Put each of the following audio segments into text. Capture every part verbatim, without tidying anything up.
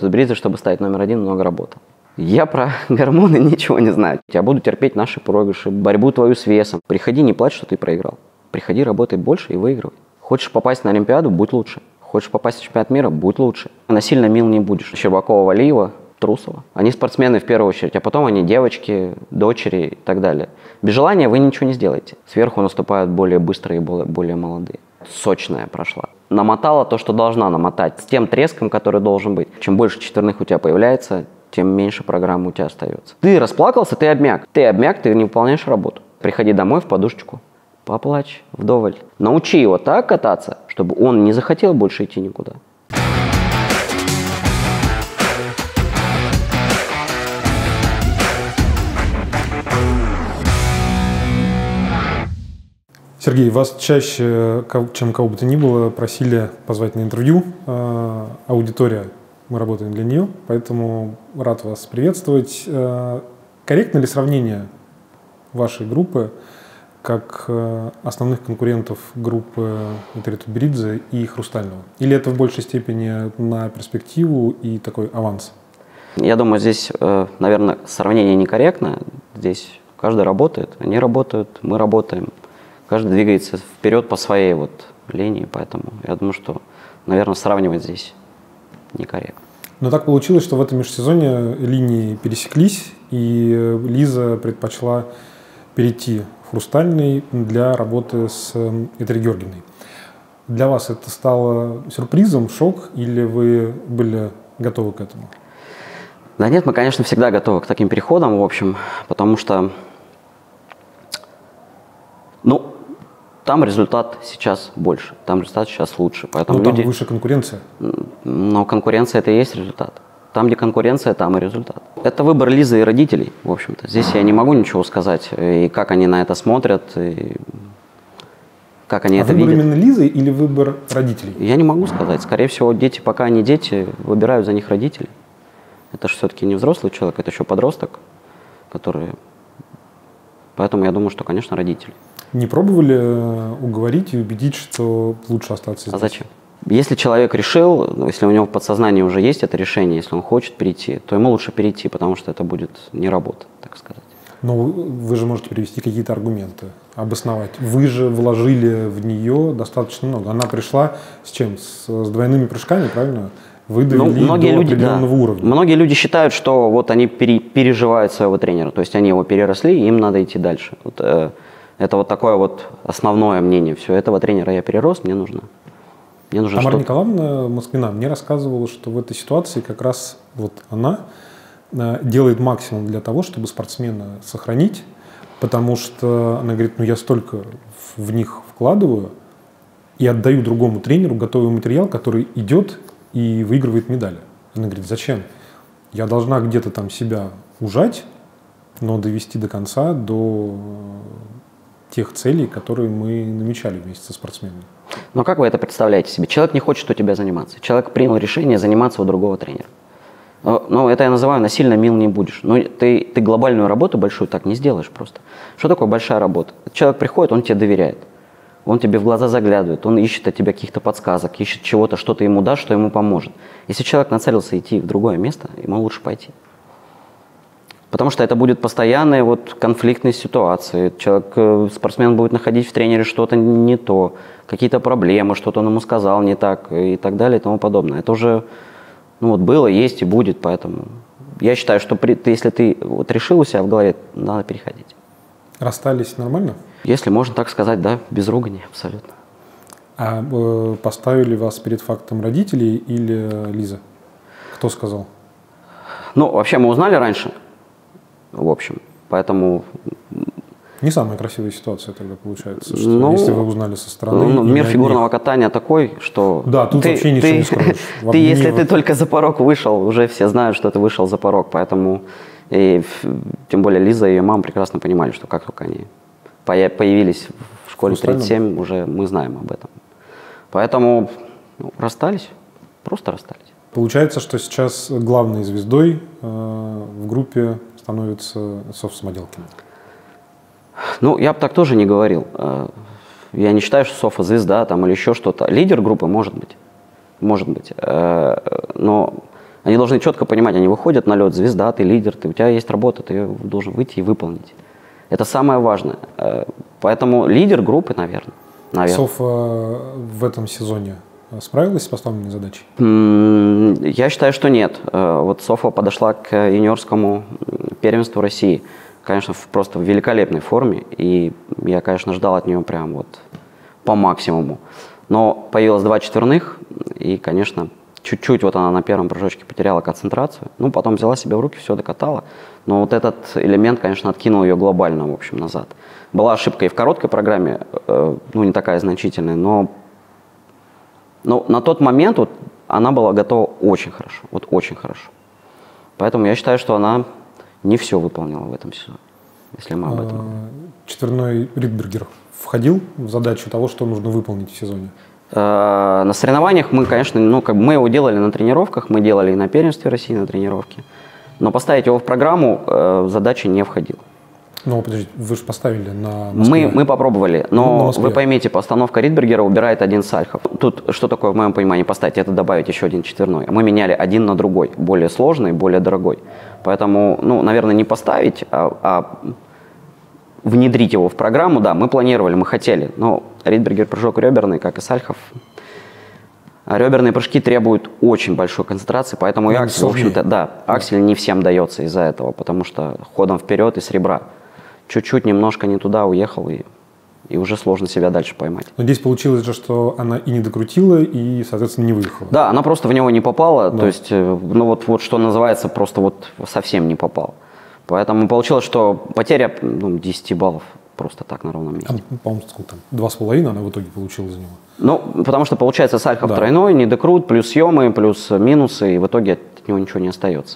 Тутберидзе, чтобы стать номер один, много работал. Я про гормоны ничего не знаю. Я буду терпеть наши проигрыши, борьбу твою с весом. Приходи, не плачь, что ты проиграл. Приходи, работай больше и выигрывай. Хочешь попасть на Олимпиаду – будь лучше. Хочешь попасть в чемпионат мира – будь лучше. Насильно мил не будешь. Щербакова, Валиева, Трусова. Они спортсмены в первую очередь, а потом они девочки, дочери и так далее. Без желания вы ничего не сделаете. Сверху наступают более быстрые и более, более молодые. Сочная прошла. Намотала то, что должна намотать. С тем треском, который должен быть. Чем больше четверных у тебя появляется, тем меньше программы у тебя остается. Ты расплакался, ты обмяк. Ты обмяк, ты не выполняешь работу. Приходи домой в подушечку. Поплачь вдоволь. Научи его так кататься, чтобы он не захотел больше идти никуда. Сергей, вас чаще, чем кого бы то ни было, просили позвать на интервью. Аудитория, мы работаем для нее, поэтому рад вас приветствовать. Корректно ли сравнение вашей группы как основных конкурентов группы Тутберидзе и Хрустального? Или это в большей степени на перспективу и такой аванс? Я думаю, здесь, наверное, сравнение некорректно. Здесь каждый работает, они работают, мы работаем. Каждый двигается вперед по своей вот линии, поэтому я думаю, что, наверное, сравнивать здесь некорректно. Но так получилось, что в этом межсезонье линии пересеклись, и Лиза предпочла перейти в Хрустальный для работы с Этери Георгиевной. Для вас это стало сюрпризом, шок, или вы были готовы к этому? Да нет, мы, конечно, всегда готовы к таким переходам, в общем, потому что, ну, там результат сейчас больше, там результат сейчас лучше. Поэтому но там люди... выше конкуренция. Но конкуренция – это и есть результат. Там, где конкуренция, там и результат. Это выбор Лизы и родителей, в общем-то. Здесь я не могу ничего сказать, и как они на это смотрят, и как они а это выбор видят. Именно Лизы или выбор родителей? Я не могу сказать. Скорее всего, дети, пока они дети, выбирают за них родителей. Это же все-таки не взрослый человек, это еще подросток, который… Поэтому я думаю, что, конечно, родители. Не пробовали уговорить и убедить, что лучше остаться здесь? А зачем? Если человек решил, если у него в подсознании уже есть это решение, если он хочет перейти, то ему лучше перейти, потому что это будет не работа, так сказать. Но вы же можете привести какие-то аргументы, обосновать. Вы же вложили в нее достаточно много. Она пришла с чем? С, с двойными прыжками, правильно? Вы довели ну, многие до люди, определенного да. уровня. Многие люди считают, что вот они пере, переживают своего тренера, то есть они его переросли, и им надо идти дальше. Вот, э, это вот такое вот основное мнение. Все, этого тренера я перерос, мне нужно. Мне нужно Тамара что-то... Николаевна Москвина мне рассказывала, что в этой ситуации как раз вот она э, делает максимум для того, чтобы спортсмена сохранить, потому что она говорит, ну я столько в, в них вкладываю и отдаю другому тренеру готовый материал, который идет и выигрывает медали. Она говорит, зачем? Я должна где-то там себя ужать, но довести до конца, до тех целей, которые мы намечали вместе со спортсменами. Но как вы это представляете себе? Человек не хочет у тебя заниматься. Человек принял решение заниматься у другого тренера. Но, но это я называю насильно мил не будешь. Но ты, ты глобальную работу большую так не сделаешь просто. Что такое большая работа? Человек приходит, он тебе доверяет. Он тебе в глаза заглядывает, он ищет от тебя каких-то подсказок, ищет чего-то, что ты ему дашь, что ему поможет. Если человек нацелился идти в другое место, ему лучше пойти. Потому что это будет постоянные вот конфликтные ситуации. Человек, спортсмен будет находить в тренере что-то не то, какие-то проблемы, что-то он ему сказал не так и так далее и тому подобное. Это уже ну, вот было, есть и будет, поэтому я считаю, что при, ты, если ты вот решил у себя в голове, надо переходить. Расстались нормально? Если можно так сказать, да, без ругани, абсолютно. А э, поставили вас перед фактом родителей или Лиза? Кто сказал? Ну, вообще мы узнали раньше, в общем, поэтому… Не самая красивая ситуация тогда получается, что ну, если вы узнали со стороны… Ну, мир них... фигурного катания такой, что… Да, тут ты, вообще ничего ты, не скроешь. Ты, если ты только за порог вышел, уже все знают, что ты вышел за порог, поэтому… И тем более Лиза и ее мама прекрасно понимали, что как только они появились в школе тридцать семь, уже мы знаем об этом. Поэтому ну, расстались, просто расстались. Получается, что сейчас главной звездой э, в группе становится Софья Самоделкина. Ну, я бы так тоже не говорил. Я не считаю, что Софа звезда там, или еще что-то. Лидер группы может быть. Может быть. Но Они должны четко понимать, они выходят на лед, звезда, ты лидер, ты, у тебя есть работа, ты ее должен выйти и выполнить. Это самое важное. Поэтому лидер группы, наверное. наверное. Софа в этом сезоне справилась с поставленной задачей? Я считаю, что нет. Вот Софа подошла к юниорскому первенству России, конечно, в просто в великолепной форме, и я, конечно, ждал от нее прям вот по максимуму. Но появилось два четверных, и, конечно, чуть-чуть вот она на первом прыжочке потеряла концентрацию. Ну, потом взяла себя в руки, все докатала. Но вот этот элемент, конечно, откинул ее глобально, в общем, назад. Была ошибка и в короткой программе, э, ну, не такая значительная, но, но на тот момент вот она была готова очень хорошо, вот очень хорошо. Поэтому я считаю, что она не все выполнила в этом сезоне, если мы об этом. Четверной Ридбергер входил в задачу того, что нужно выполнить в сезоне? На соревнованиях мы, конечно, ну, как бы мы его делали на тренировках, мы делали и на первенстве России на тренировке, но поставить его в программу э, задача не входила. Ну, подождите, вы же поставили на Москве. Мы, мы попробовали, но вы поймите, постановка Ридбергера убирает один Сальхов. Тут что такое, в моем понимании, поставить? Это добавить еще один четверной. Мы меняли один на другой, более сложный, более дорогой. Поэтому, ну, наверное, не поставить, а, а внедрить его в программу, да, мы планировали, мы хотели, но Ридбергер прыжок реберный, как и Сальхов. Реберные прыжки требуют очень большой концентрации, поэтому и аксель, в общем-то, да, аксель не всем дается из-за этого, потому что ходом вперед и с ребра. Чуть-чуть немножко не туда уехал, и, и уже сложно себя дальше поймать. Но здесь получилось же, что она и не докрутила, и, соответственно, не выехала. Да, она просто в него не попала, да. То есть, ну вот, вот что называется, просто вот совсем не попала. Поэтому получилось, что потеря ну, десять баллов просто так на ровном месте. А, по-моему, сколько там? Два с половиной она в итоге получила за него. Ну, потому что получается Сальхов да. тройной, недокрут, плюс съемы, плюс минусы, и в итоге от него ничего не остается.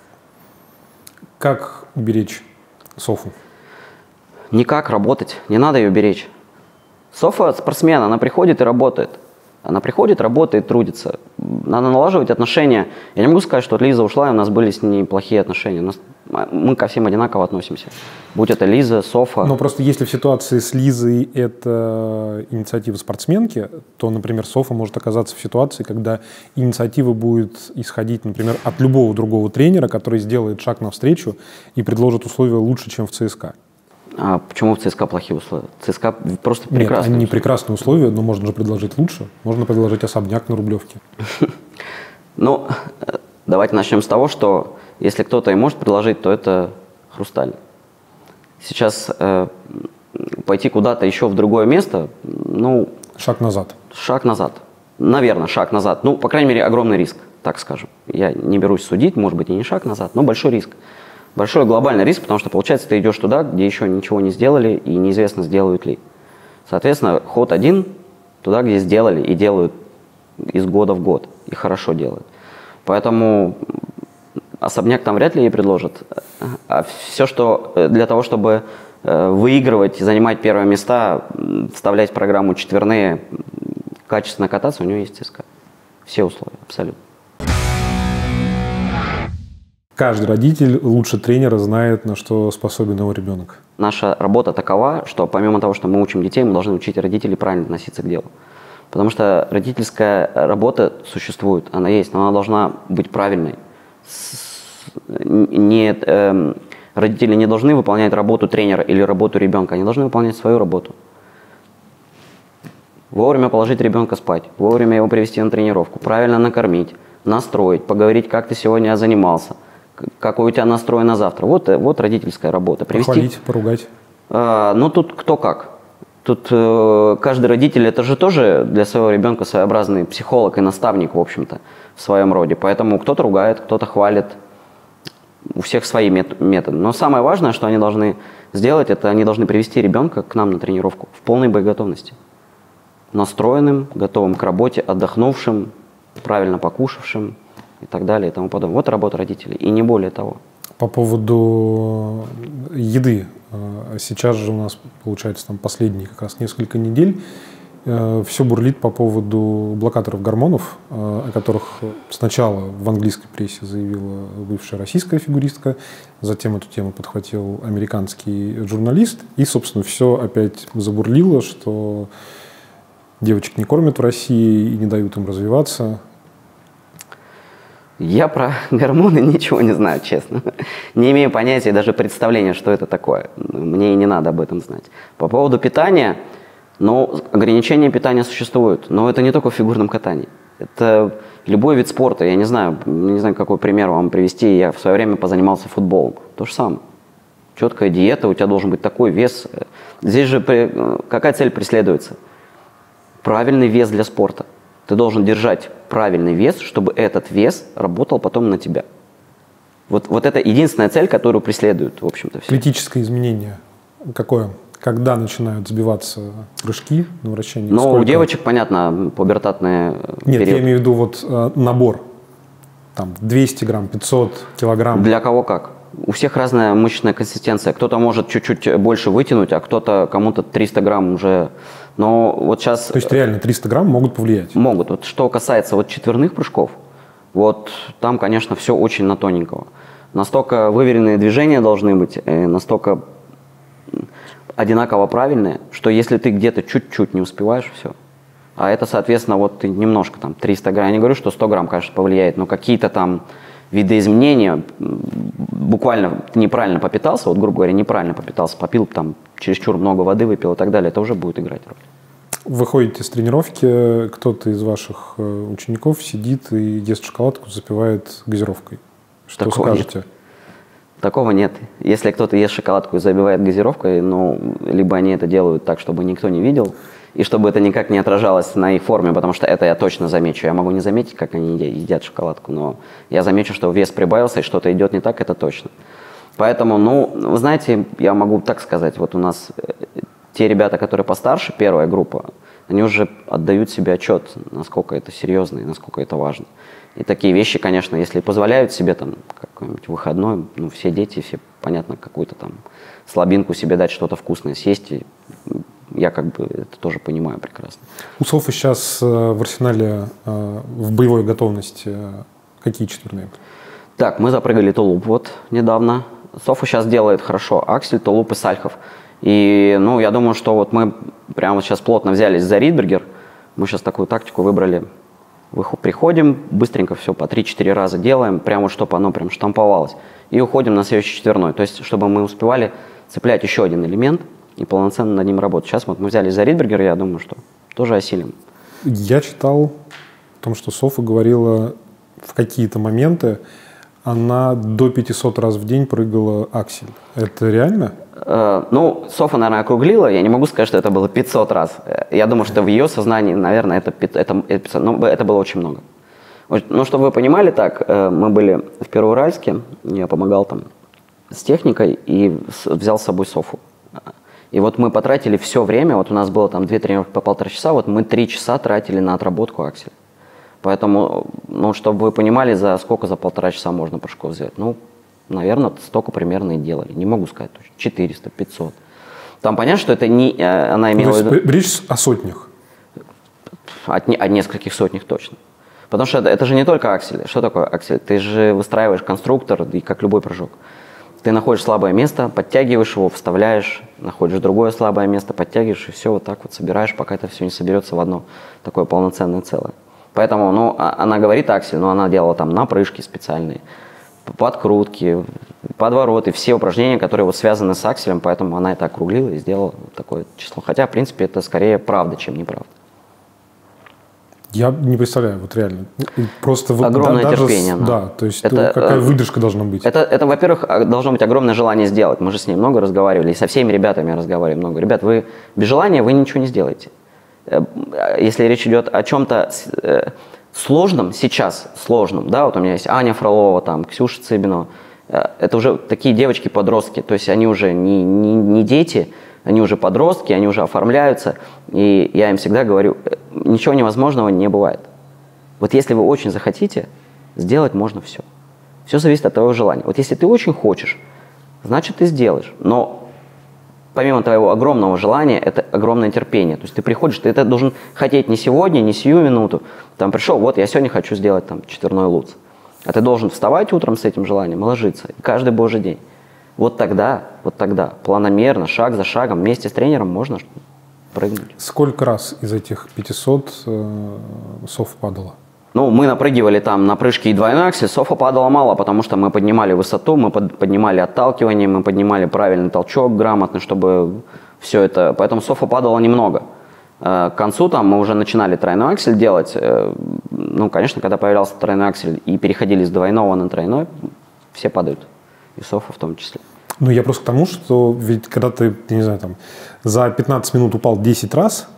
Как беречь Софу? Никак работать, не надо ее беречь. Софа спортсмен, она приходит и работает. Она приходит, работает, трудится. Надо налаживать отношения. Я не могу сказать, что от Лизы ушла, и у нас были с ней плохие отношения. У нас, мы ко всем одинаково относимся. Будь это Лиза, Софа. Но просто если в ситуации с Лизой это инициатива спортсменки, то, например, Софа может оказаться в ситуации, когда инициатива будет исходить, например, от любого другого тренера, который сделает шаг навстречу и предложит условия лучше, чем в ЦСКА. А почему в ЦСКА плохие условия? ЦСКА просто прекрасные. Нет, они прекрасные условия, но можно же предложить лучше. Можно предложить особняк на Рублевке. Ну, давайте начнем с того, что если кто-то и может предложить, то это Хрусталь. Сейчас э, пойти куда-то еще в другое место, ну... Шаг назад. Шаг назад. Наверное, шаг назад. Ну, по крайней мере, огромный риск, так скажем. Я не берусь судить, может быть, и не шаг назад, но большой риск. Большой глобальный риск, потому что, получается, ты идешь туда, где еще ничего не сделали, и неизвестно, сделают ли. Соответственно, ход один туда, где сделали и делают из года в год, и хорошо делают. Поэтому особняк там вряд ли ей предложат. А все, что для того, чтобы выигрывать, занимать первые места, вставлять в программу четверные, качественно кататься, у нее есть ЦСКА. Все условия, абсолютно. Каждый родитель лучше тренера знает, на что способен его ребенок. Наша работа такова, что помимо того, что мы учим детей, мы должны учить родителей правильно относиться к делу. Потому что родительская работа существует, она есть, но она должна быть правильной. Не, э, родители не должны выполнять работу тренера или работу ребенка, они должны выполнять свою работу. Вовремя положить ребенка спать, вовремя его привести на тренировку, правильно накормить, настроить, поговорить, как ты сегодня занимался. Какой у тебя настрой на завтра. Вот, вот родительская работа. Привести... Похвалить, поругать. А, ну, тут кто как. Тут э, каждый родитель, это же тоже для своего ребенка своеобразный психолог и наставник, в общем-то, в своем роде. Поэтому кто-то ругает, кто-то хвалит. У всех свои мет- методы. Но самое важное, что они должны сделать, это они должны привести ребенка к нам на тренировку в полной боеготовности. Настроенным, готовым к работе, отдохнувшим, правильно покушавшим и так далее и тому подобное. Вот работа родителей, и не более того. По поводу еды. Сейчас же у нас, получается, там последние как раз несколько недель все бурлит по поводу блокаторов гормонов, о которых сначала в английской прессе заявила бывшая российская фигуристка, затем эту тему подхватил американский журналист, и, собственно, все опять забурлило, что девочек не кормят в России и не дают им развиваться. Я про гормоны ничего не знаю, честно. Не имею понятия, даже представления, что это такое. Мне и не надо об этом знать. По поводу питания, ну, ограничения питания существуют, но это не только в фигурном катании. Это любой вид спорта. Я не знаю, не знаю, какой пример вам привести. Я в свое время позанимался футболом. То же самое. Четкая диета, у тебя должен быть такой вес. Здесь же какая цель преследуется? Правильный вес для спорта. Ты должен держать правильный вес, чтобы этот вес работал потом на тебя. Вот, вот это единственная цель, которую преследуют, в общем-то, все. Критическое изменение какое? Когда начинают сбиваться прыжки на вращении? Ну, Сколько? у девочек, понятно, пубертатные Нет, период. я имею в виду вот э, набор. Там двести грамм, пятьсот килограмм. Для кого как. У всех разная мышечная консистенция. Кто-то может чуть-чуть больше вытянуть, а кто-то, кому-то триста грамм уже. Но вот сейчас... То есть реально триста грамм могут повлиять? Могут. Вот что касается вот четверных прыжков, вот там, конечно, все очень на тоненького. Настолько выверенные движения должны быть, настолько одинаково правильные, что если ты где-то чуть-чуть не успеваешь, все. А это, соответственно, вот ты немножко там триста грамм, я не говорю, что сто грамм, конечно, повлияет, но какие-то там видоизменения, буквально ты неправильно попитался, вот, грубо говоря, неправильно попитался, попил там чересчур много воды, выпил и так далее, это уже будет играть роль. Выходите с тренировки, кто-то из ваших учеников сидит и ест шоколадку, запивает газировкой. Что Такого скажете? Нет. Такого нет. Если кто-то ест шоколадку и забивает газировкой, ну, либо они это делают так, чтобы никто не видел, и чтобы это никак не отражалось на их форме, потому что это я точно замечу. Я могу не заметить, как они едят шоколадку, но я замечу, что вес прибавился и что-то идет не так, это точно. Поэтому, ну, вы знаете, я могу так сказать, вот у нас те ребята, которые постарше, первая группа, они уже отдают себе отчет, насколько это серьезно и насколько это важно. И такие вещи, конечно, если позволяют себе там какой-нибудь выходной, ну, все дети, все, понятно, какую-то там слабинку себе дать, что-то вкусное съесть, и я как бы это тоже понимаю прекрасно. У Софы сейчас в арсенале в боевой готовности какие четверные? Так, мы запрыгали тулуп вот недавно. Софа сейчас делает хорошо аксель, тулуп и сальхов. И, ну, я думаю, что вот мы прямо вот сейчас плотно взялись за Ридбергер. Мы сейчас такую тактику выбрали. Приходим, быстренько все по три-четыре раза делаем, прямо чтобы оно прям штамповалось. И уходим на следующий четверной. То есть, чтобы мы успевали цеплять еще один элемент и полноценно над ним работать. Сейчас вот мы взялись за Ридбергер, я думаю, что тоже осилим. Я читал о том, что Софа говорила в какие-то моменты, она до пятисот раз в день прыгала аксель. Это реально? Э, ну, Софа, наверное, округлила. Я не могу сказать, что это было пятьсот раз. Я думаю, что в ее сознании, наверное, это, это, это, ну, это было очень много. Ну, чтобы вы понимали, так, мы были в Первоуральске, я помогал там с техникой и взял с собой Софу. И вот мы потратили все время, вот у нас было там две тренировки по полтора часа, вот мы три часа тратили на отработку акселя. Поэтому, ну, чтобы вы понимали, за сколько за полтора часа можно прыжков сделать. Ну, наверное, столько примерно и делали. Не могу сказать точно. четыреста, пятьсот. Там понятно, что это не... Она имела в виду... Речь о сотнях? От, не, о нескольких сотнях точно. Потому что это, это же не только аксель. Что такое аксель? Ты же выстраиваешь конструктор, и как любой прыжок. Ты находишь слабое место, подтягиваешь его, вставляешь, находишь другое слабое место, подтягиваешь, и все вот так вот собираешь, пока это все не соберется в одно такое полноценное целое. Поэтому, ну, она говорит аксель, но она делала там напрыжки специальные, подкрутки, подвороты, все упражнения, которые вот связаны с акселем, поэтому она это округлила и сделала вот такое число. Хотя, в принципе, это скорее правда, чем неправда. Я не представляю, вот реально. Просто вот огромное да, терпение. Даже, да, то есть это, какая э, выдержка должна быть? Это, это, во-первых, должно быть огромное желание сделать. Мы же с ней много разговаривали, и со всеми ребятами разговаривали много. Ребят, вы без желания вы ничего не сделаете. Если речь идет о чем-то сложном сейчас, сложном, да, вот у меня есть Аня Фролова, там, Ксюша Цыбинова, это уже такие девочки-подростки, то есть они уже не, не, не дети, они уже подростки, они уже оформляются, и я им всегда говорю, ничего невозможного не бывает. Вот если вы очень захотите, сделать можно все. Все зависит от твоего желания. Вот если ты очень хочешь, значит ты сделаешь, но помимо твоего огромного желания, это огромное терпение. То есть ты приходишь, ты это должен хотеть не сегодня, не сию минуту. Там пришел, вот я сегодня хочу сделать там четверной луц. А ты должен вставать утром с этим желанием и ложиться. Каждый божий день. Вот тогда, вот тогда, планомерно, шаг за шагом, вместе с тренером можно прыгнуть. Сколько раз из этих пятисот э, Софа падала? Ну, мы напрыгивали там на прыжки и двойной аксель, Софа падала мало, потому что мы поднимали высоту, мы под, поднимали отталкивание, мы поднимали правильный толчок грамотно, чтобы все это... Поэтому Софа падала немного. К концу там мы уже начинали тройной аксель делать. Ну, конечно, когда появлялся тройной аксель и переходили с двойного на тройной, все падают. И Софа в том числе. Ну, я просто к тому, что ведь когда ты, я не знаю, там, за пятнадцать минут упал десять раз,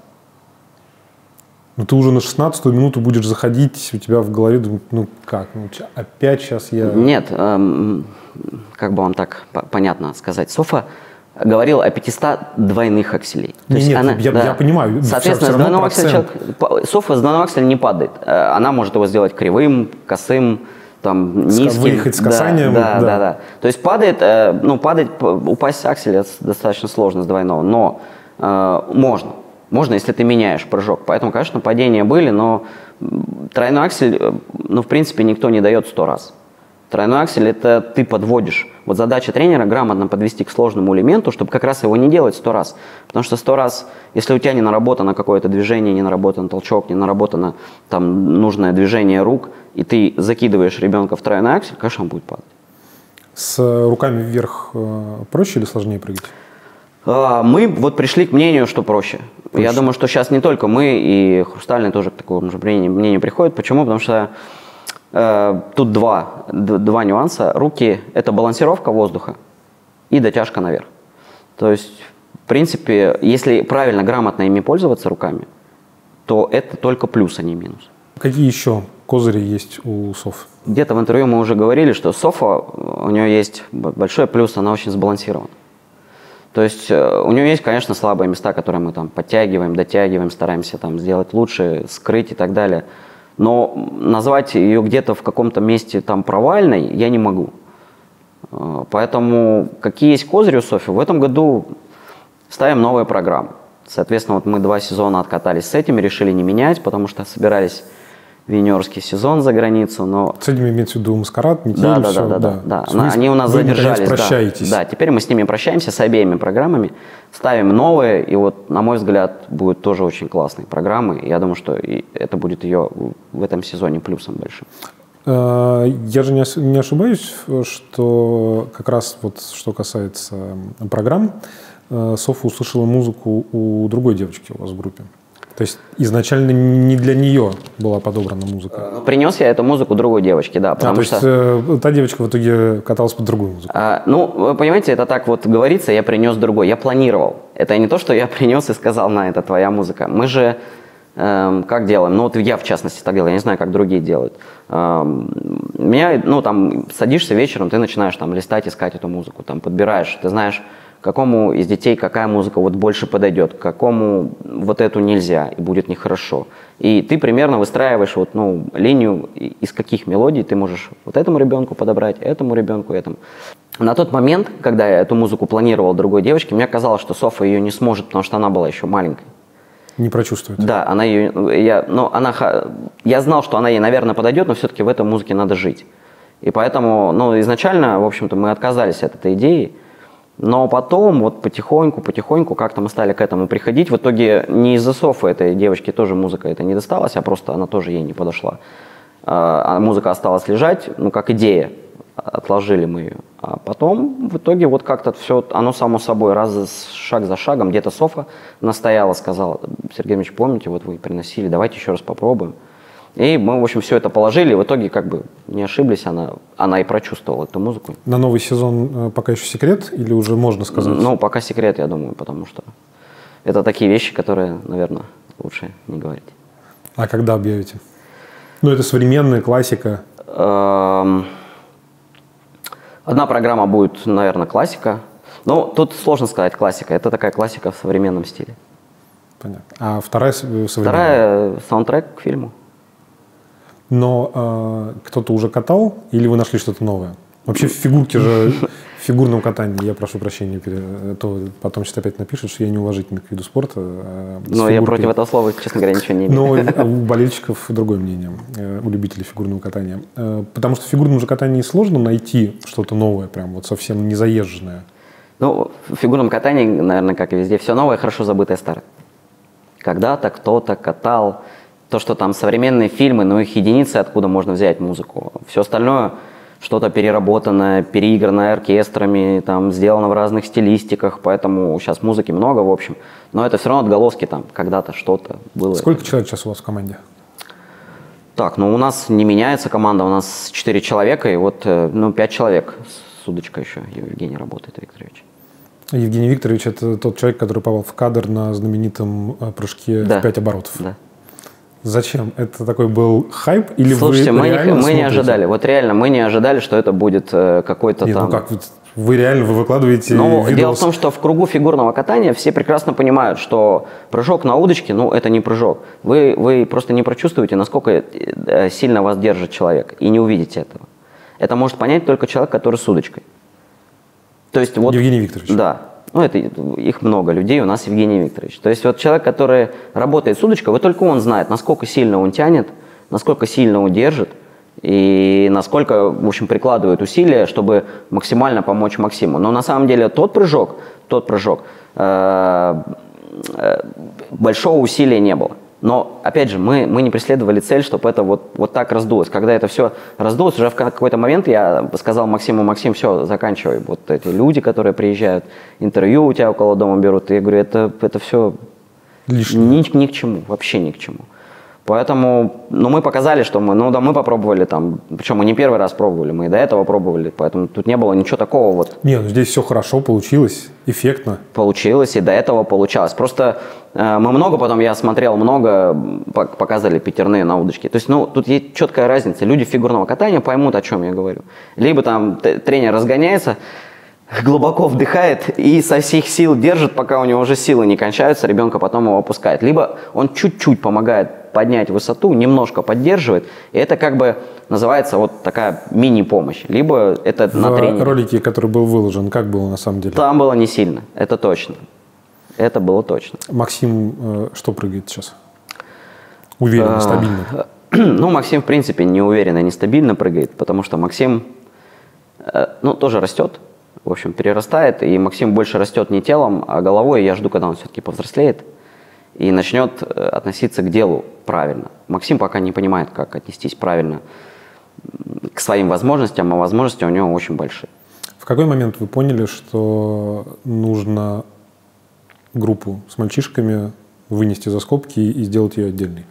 ну, ты уже на шестнадцатую минуту будешь заходить, у тебя в голове думать, ну как, ну опять сейчас я... Нет, эм, как бы вам так понятно сказать. Софа говорил о пятистах двойных акселей. То Нет, есть она, я, да. я понимаю. Соответственно, с двойного акселя человек, Софа с двойного акселя не падает. Она может его сделать кривым, косым, там, низким. Выехать с касанием. Да, да, да. да, да. То есть падает, ну, падает, упасть с акселя достаточно сложно с двойного, но э, можно. Можно, если ты меняешь прыжок. Поэтому, конечно, падения были, но тройной аксель, ну, в принципе, никто не дает сто раз. Тройной аксель – это ты подводишь. Вот задача тренера – грамотно подвести к сложному элементу, чтобы как раз его не делать сто раз. Потому что сто раз, если у тебя не наработано какое-то движение, не наработан толчок, не наработано там нужное движение рук, и ты закидываешь ребенка в тройной аксель, конечно, он будет падать. С руками вверх проще или сложнее прыгать? Мы вот пришли к мнению, что проще. проще. Я думаю, что сейчас не только мы, и Хрустальный тоже к такому же мнению, мнению приходит. Почему? Потому что э, тут два, два нюанса. Руки – это балансировка воздуха и дотяжка наверх. То есть, в принципе, если правильно, грамотно ими пользоваться руками, то это только плюс, а не минус. Какие еще козыри есть у Софы? Где-то в интервью мы уже говорили, что Софа, у нее есть большой плюс, она очень сбалансирована. То есть у нее есть, конечно, слабые места, которые мы там подтягиваем, дотягиваем, стараемся там сделать лучше, скрыть и так далее. Но назвать ее где-то в каком-то месте там провальной я не могу. Поэтому какие есть козыри у Софи? В этом году ставим новые программы. Соответственно, вот мы два сезона откатались с этими, решили не менять, потому что собирались в юниорский сезон за границу, но... С этими имеется в виду Маскарад, Метель, да, да, все, да, да, да. да, да. Они у нас вы задержались. прощаетесь. Да, да, теперь мы с ними прощаемся, с обеими программами, ставим новые, и вот, на мой взгляд, будут тоже очень классные программы. Я думаю, что это будет ее в этом сезоне плюсом большим. Я же не ошибаюсь, что как раз вот что касается программ, Софа услышала музыку у другой девочки у вас в группе. То есть изначально не для нее была подобрана музыка. Принес я эту музыку другой девочке, да. Потому а, то что... есть э, та девочка в итоге каталась под другую музыку. А, ну, вы понимаете, это так вот говорится, я принес другой. Я планировал. Это не то, что я принес и сказал, на, это твоя музыка. Мы же э, как делаем? Ну, вот я, в частности, так делаю. Я не знаю, как другие делают. Э, меня, ну, там, садишься вечером, ты начинаешь там листать, искать эту музыку, там, подбираешь. Ты знаешь, какому из детей какая музыка вот больше подойдет, какому вот эту нельзя и будет нехорошо. И ты примерно выстраиваешь вот, ну, линию, из каких мелодий ты можешь вот этому ребенку подобрать, этому ребенку, этому. На тот момент, когда я эту музыку планировал другой девочке, мне казалось, что Софа ее не сможет, потому что она была еще маленькой. Не прочувствует. Да, она ее, я, ну, она, я знал, что она ей, наверное, подойдет, но все-таки в этой музыке надо жить. И поэтому, ну, изначально, в общем-то, мы отказались от этой идеи. Но потом, вот потихоньку, потихоньку, как-то мы стали к этому приходить. В итоге не из-за Софы этой девочке тоже музыка это не досталась, а просто она тоже ей не подошла. А музыка осталась лежать, ну, как идея. Отложили мы ее. А потом, в итоге, вот как-то все, оно само собой, раз шаг за шагом, где-то Софа настояла, сказала: Сергей Ильич, помните, вот вы приносили, давайте еще раз попробуем. И мы, в общем, все это положили, и в итоге как бы не ошиблись, она, она и прочувствовала эту музыку. На новый сезон пока еще секрет или уже можно сказать? Ну, пока секрет, я думаю, потому что это такие вещи, которые, наверное, лучше не говорить. А когда объявите? Ну, это современная классика. Одна программа будет, наверное, классика. Но тут сложно сказать классика, это такая классика в современном стиле. Понятно. А вторая современная? Вторая саундтрек к фильму. Но э, кто-то уже катал или вы нашли что-то новое? Вообще в фигурке же, в фигурном катании, я прошу прощения, то потом сейчас опять напишут, что я неуважительный к виду спорта. Э, Но я против этого слова, честно говоря, ничего не имею. Но у болельщиков другое мнение, у любителей фигурного катания. Потому что в фигурном же катании сложно найти что-то новое, прям вот совсем незаезженное. Ну, в фигурном катании, наверное, как и везде, все новое, хорошо забытое старое. Когда-то кто-то катал, То, что там современные фильмы, ну их единицы, откуда можно взять музыку. Все остальное что-то переработанное, переигранное оркестрами, там, сделано в разных стилистиках, поэтому сейчас музыки много, в общем. Но это все равно отголоски там, когда-то что-то было. Сколько человек сейчас у вас в команде? Так, ну у нас не меняется команда, у нас четыре человека, и вот, ну, пять человек с удочкой еще, Евгений работает, Викторович. Евгений Викторович – это тот человек, который попал в кадр на знаменитом прыжке да. в пять оборотов. Да. Зачем? Это такой был хайп или Слушайте, вы мы, реально не, мы не смотрите? ожидали, вот реально мы не ожидали, что это будет э, какой-то Нет, там… ну как, вы реально вы выкладываете Ну, видос… дело в том, что в кругу фигурного катания все прекрасно понимают, что прыжок на удочке, ну, это не прыжок. Вы, вы просто не прочувствуете, насколько сильно вас держит человек, и не увидите этого. Это может понять только человек, который с удочкой. То есть вот… Евгений Викторович. Да. Ну, это их много людей, у нас Евгений Викторович. То есть вот человек, который работает с удочкой, вот только он знает, насколько сильно он тянет, насколько сильно он держит, и насколько, в общем, прикладывает усилия, чтобы максимально помочь Максиму. Но на самом деле тот прыжок, тот прыжок, э, э, большого усилия не было. Но, опять же, мы, мы не преследовали цель, чтобы это вот, вот так раздулось. Когда это все раздулось, уже в какой-то момент я сказал Максиму: Максим, все, заканчивай. Вот эти люди, которые приезжают, интервью у тебя около дома берут, и я говорю, это, это все ни, ни к чему, вообще ни к чему. Поэтому, ну, мы показали, что мы, ну, да, мы попробовали там, причем мы не первый раз пробовали, мы и до этого пробовали, поэтому тут не было ничего такого вот. Не, ну здесь все хорошо получилось, эффектно. Получилось, и до этого получалось. Просто э, мы много потом, я смотрел много, показывали пятерные на удочке. То есть, ну, тут есть четкая разница. Люди фигурного катания поймут, о чем я говорю. Либо там тренер разгоняется, глубоко вдыхает и со всех сил держит, пока у него уже силы не кончаются, ребенка потом его опускает. Либо он чуть-чуть помогает поднять высоту, немножко поддерживает, и это как бы называется вот такая мини-помощь. Либо это в на тренинге. В ролике, который был выложен, как было на самом деле? Там было не сильно, это точно. Это было точно. Максим э, что прыгает сейчас? Уверенно, стабильно? Ну, Максим, в принципе, не уверенно, нестабильно прыгает, потому что Максим, э, ну, тоже растет. В общем, перерастает, и Максим больше растет не телом, а головой. Я жду, когда он все-таки повзрослеет и начнет относиться к делу правильно. Максим пока не понимает, как отнестись правильно к своим возможностям, а возможности у него очень большие. В какой момент вы поняли, что нужно группу с мальчишками вынести за скобки и сделать ее отдельной?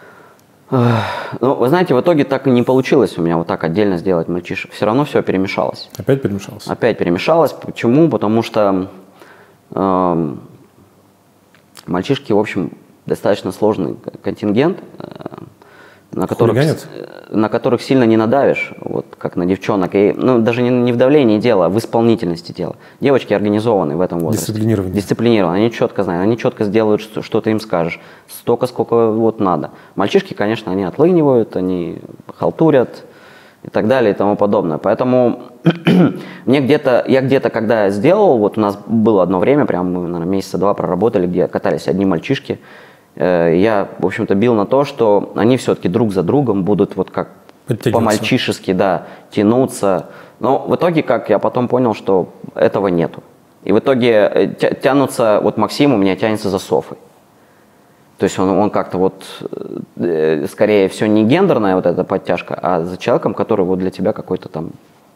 Ну, вы знаете, в итоге так и не получилось у меня вот так отдельно сделать мальчишек. Все равно все перемешалось. Опять перемешалось? Опять перемешалось. Почему? Потому что э, мальчишки, в общем, достаточно сложный контингент, э, на, которых, на которых сильно не надавишь, вот как на девчонок. И, ну, даже не, не в давлении дела, а в исполнительности дела. Девочки организованы в этом возрасте. Дисциплинированы. Дисциплинированы. Они четко знают, они четко сделают, что, что ты им скажешь. Столько, сколько вот надо. Мальчишки, конечно, они отлынивают, они халтурят и так далее и тому подобное. Поэтому мне где-то, я где-то, когда сделал, вот у нас было одно время, прям мы, наверное, месяца два проработали, где катались одни мальчишки. Я, в общем-то, бил на то, что они все-таки друг за другом будут вот как по-мальчишески, да, тянуться. Но в итоге, как я потом понял, что этого нету. И в итоге тянутся, вот Максим у меня тянется за Софой. То есть он, он как-то вот, э, скорее все не гендерная вот эта подтяжка, а за человеком, который вот для тебя какой-то там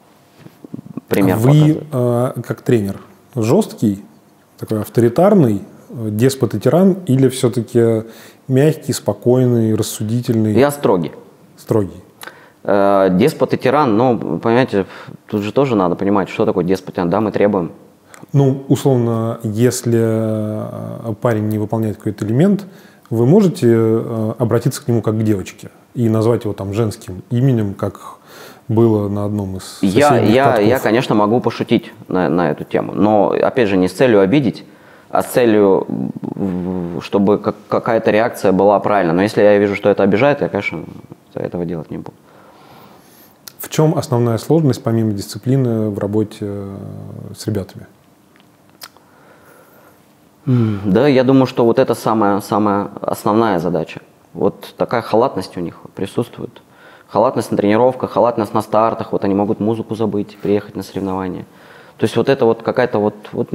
пример показывает. Вы э, как тренер жесткий, такой авторитарный, деспот и тиран, или все-таки мягкий, спокойный, рассудительный? Я строгий. Строгий. Э, деспот и тиран, ну, понимаете, тут же тоже надо понимать, что такое деспот и тиран. Да, мы требуем. Ну, условно, если парень не выполняет какой-то элемент, вы можете обратиться к нему как к девочке и назвать его там женским именем, как было на одном из соседних я, я, катков? я, конечно, могу пошутить на, на эту тему, но, опять же, не с целью обидеть, а с целью, чтобы какая-то реакция была правильная. Но если я вижу, что это обижает, я, конечно, этого делать не буду. В чем основная сложность, помимо дисциплины, в работе с ребятами? Да, я думаю, что вот это самая, самая основная задача. Вот такая халатность у них присутствует. Халатность на тренировках, халатность на стартах. Вот они могут музыку забыть, приехать на соревнования. То есть вот это вот какая-то вот, вот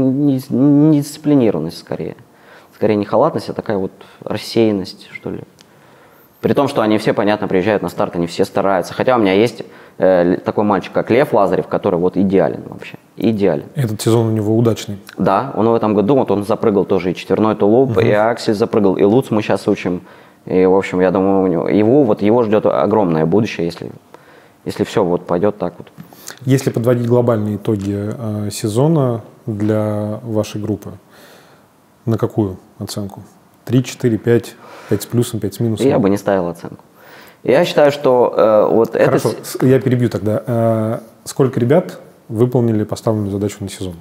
недисциплинированность скорее. Скорее не халатность, а такая вот рассеянность, что ли. При том, что они все, понятно, приезжают на старт, они все стараются. Хотя у меня есть э, такой мальчик, как Лев Лазарев, который вот идеален вообще. Идеален. Этот сезон у него удачный. Да, он в этом году, вот он запрыгал тоже и четверной тулуп, угу. и Аксель запрыгал, и Луц мы сейчас учим. И, в общем, я думаю, у него, его, вот, его ждет огромное будущее, если, если все вот пойдет так вот. Если подводить глобальные итоги э, сезона для вашей группы, на какую оценку? три, четыре, пять, пять с плюсом, пять с минусом? Я бы не ставил оценку. Я считаю, что э, вот это... Хорошо, я перебью тогда. Э, сколько ребят выполнили поставленную задачу на сезон?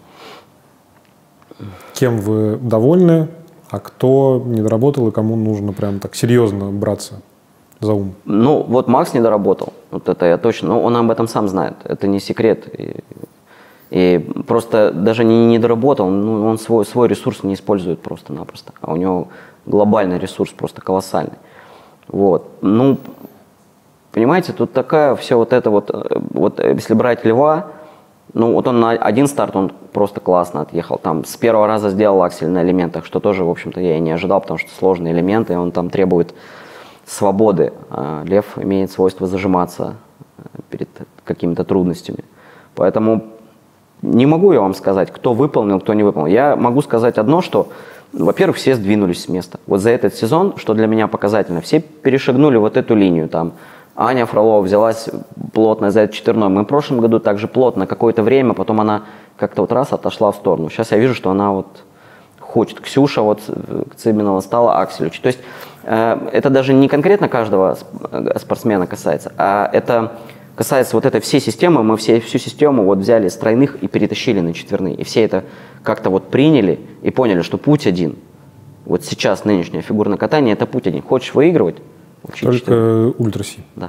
Кем вы довольны, а кто не доработал и кому нужно прям так серьезно браться за ум? Ну, вот Макс не доработал. Вот это я точно... Ну, он об этом сам знает. Это не секрет. И, и просто даже не, не доработал, ну, он свой, свой ресурс не использует просто-напросто. А у него глобальный ресурс просто колоссальный. Вот. Ну, понимаете, тут такая все вот это вот... Вот если брать Льва, ну, вот он на один старт, он просто классно отъехал. Там с первого раза сделал аксель на элементах, что тоже, в общем-то, я и не ожидал, потому что сложные элементы, и он там требует свободы. А Лев имеет свойство зажиматься перед какими-то трудностями. Поэтому не могу я вам сказать, кто выполнил, кто не выполнил. Я могу сказать одно, что, во-первых, все сдвинулись с места. Вот за этот сезон, что для меня показательно, все перешагнули вот эту линию. Там Аня Фролова взялась плотно за этот четверной. Мы в прошлом году также плотно какое-то время, потом она как-то вот раз отошла в сторону. Сейчас я вижу, что она вот хочет. Ксюша вот Цыбинова стала аксель учить. То есть э, это даже не конкретно каждого спортсмена касается, а это касается вот этой всей системы. Мы все, всю систему вот взяли с тройных и перетащили на четверные. И все это как-то вот приняли и поняли, что путь один. Вот сейчас нынешнее фигурное катание – это путь один. Хочешь выигрывать? Учить Только четверные. ультраси. Да.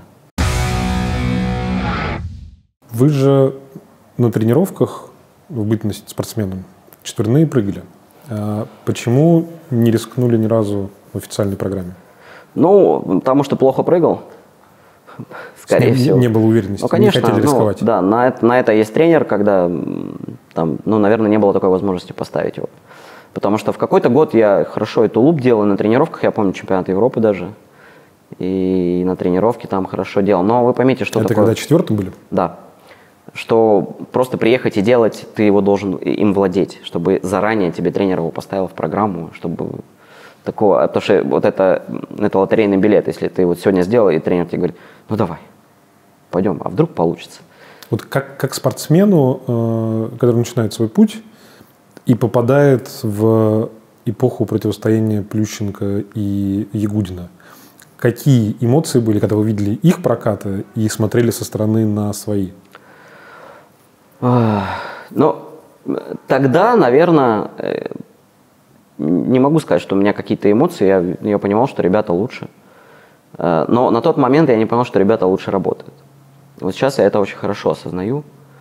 Вы же на тренировках, в бытность спортсменом, четверные прыгали. А почему не рискнули ни разу в официальной программе? Ну, потому что плохо прыгал. Скорее не, всего. Не было уверенности, ну, конечно, не хотели рисковать. Ну, да, на это, на это есть тренер, когда там, ну, наверное, не было такой возможности поставить его. Потому что в какой-то год я хорошо и тулуп делал на тренировках, я помню чемпионат Европы даже. И на тренировке там хорошо делал. Но вы поймите, что это такое... Это когда четвертым были? Да. Что просто приехать и делать, ты его должен им владеть, чтобы заранее тебе тренер его поставил в программу, чтобы такого... Потому что вот это, это лотерейный билет. Если ты вот сегодня сделал, и тренер тебе говорит, ну давай, пойдем, а вдруг получится. Вот как, как спортсмену, э, который начинает свой путь и попадает в эпоху противостояния Плющенко и Ягудина, какие эмоции были, когда вы видели их прокаты и смотрели со стороны на свои? Ну, тогда, наверное, не могу сказать, что у меня какие-то эмоции. Я, я понимал, что ребята лучше. Но на тот момент я не понял, что ребята лучше работают. Вот сейчас я это очень хорошо осознаю.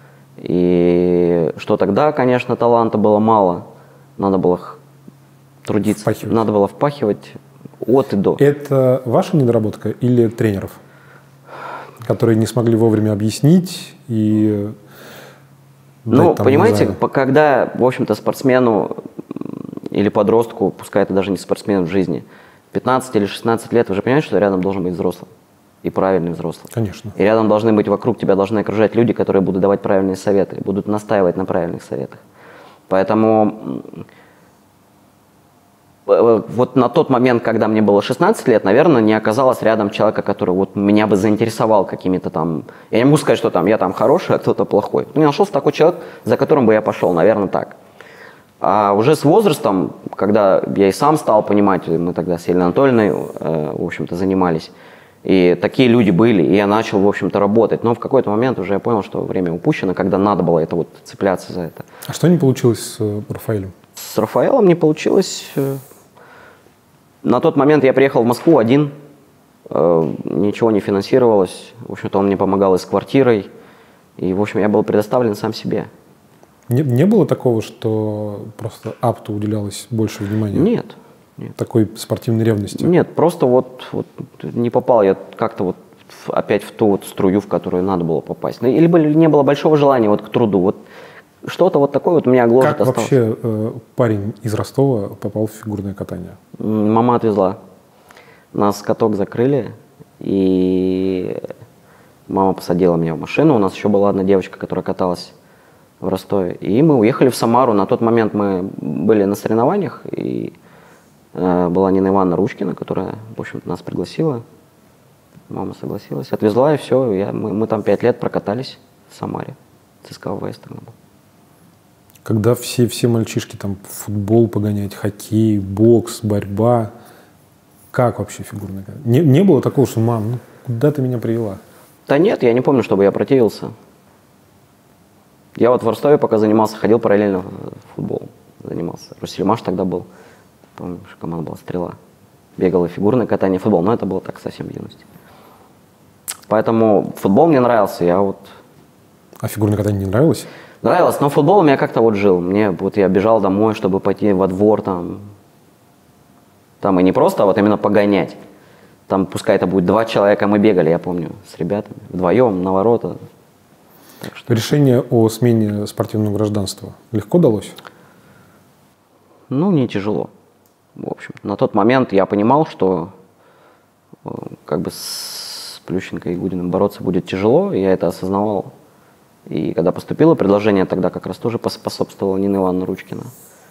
И что тогда, конечно, таланта было мало. Надо было трудиться, впахивать. Надо было впахивать от и до. Это ваша недоработка или тренеров, которые не смогли вовремя объяснить и... Ну, понимаете, за... когда, в общем-то, спортсмену или подростку, пускай это даже не спортсмен в жизни, пятнадцать или шестнадцать лет, вы же понимаете, что рядом должен быть взрослый. И правильный взрослый. Конечно. И рядом должны быть вокруг тебя, должны окружать люди, которые будут давать правильные советы, будут настаивать на правильных советах. Поэтому вот на тот момент, когда мне было шестнадцать лет, наверное, не оказалось рядом человека, который вот меня бы заинтересовал какими-то там... Я не могу сказать, что там я там хороший, а кто-то плохой. Не нашелся такой человек, за которым бы я пошел, наверное, так. А уже с возрастом, когда я и сам стал понимать, мы тогда с Еленой Анатольевной, э, в общем-то, занимались, и такие люди были, и я начал, в общем-то, работать. Но в какой-то момент уже я понял, что время упущено, когда надо было это вот цепляться за это. А что не получилось с Рафаэлем? С Рафаэлом не получилось... На тот момент я приехал в Москву один, э, ничего не финансировалось, в общем-то он мне помогал и с квартирой, и в общем я был предоставлен сам себе. Не, не было такого, что просто апту уделялось больше внимания? Нет. Нет. Такой спортивной ревности? Нет, просто вот, вот не попал я как-то вот в, опять в ту вот струю, в которую надо было попасть. Ну, или не было большого желания вот к труду. Вот что-то вот такое вот у меня гложет осталось. Как вообще э, парень из Ростова попал в фигурное катание? Мама отвезла. Нас каток закрыли, И мама посадила меня в машину. У нас еще была одна девочка, которая каталась в Ростове. И мы уехали в Самару. На тот момент мы были на соревнованиях. И э, была Нина Ивановна Ручкина, которая, в общем-то, нас пригласила. Мама согласилась. Отвезла, и все. Я, мы, мы там пять лет прокатались в Самаре. ЦСКА ВВС тогда был. Когда все, все мальчишки там футбол погонять, хоккей, бокс, борьба, как вообще фигурное катание? Не, не было такого, что мам, ну куда ты меня привела? Да нет, я не помню, чтобы я противился. Я вот в Ростове пока занимался, ходил параллельно в футбол. Занимался. Руссельмаш тогда был. Помню, что команда была «Стрела». Бегало фигурное катание, футбол, но это было так совсем в юности. Поэтому футбол мне нравился, я вот... А фигурное катание не нравилось? Нравилось, но футбол у меня как-то вот жил. Мне вот я бежал домой, чтобы пойти во двор там. Там и не просто, а вот именно погонять. Там пускай это будет два человека, мы бегали, я помню, с ребятами. Вдвоем на ворота. Так что... Решение о смене спортивного гражданства легко далось? Ну, не тяжело. В общем, на тот момент я понимал, что как бы с Плющенко и Гудиным бороться будет тяжело, и я это осознавал. И когда поступило предложение, тогда как раз тоже поспособствовала Нина Ивановна Ручкина.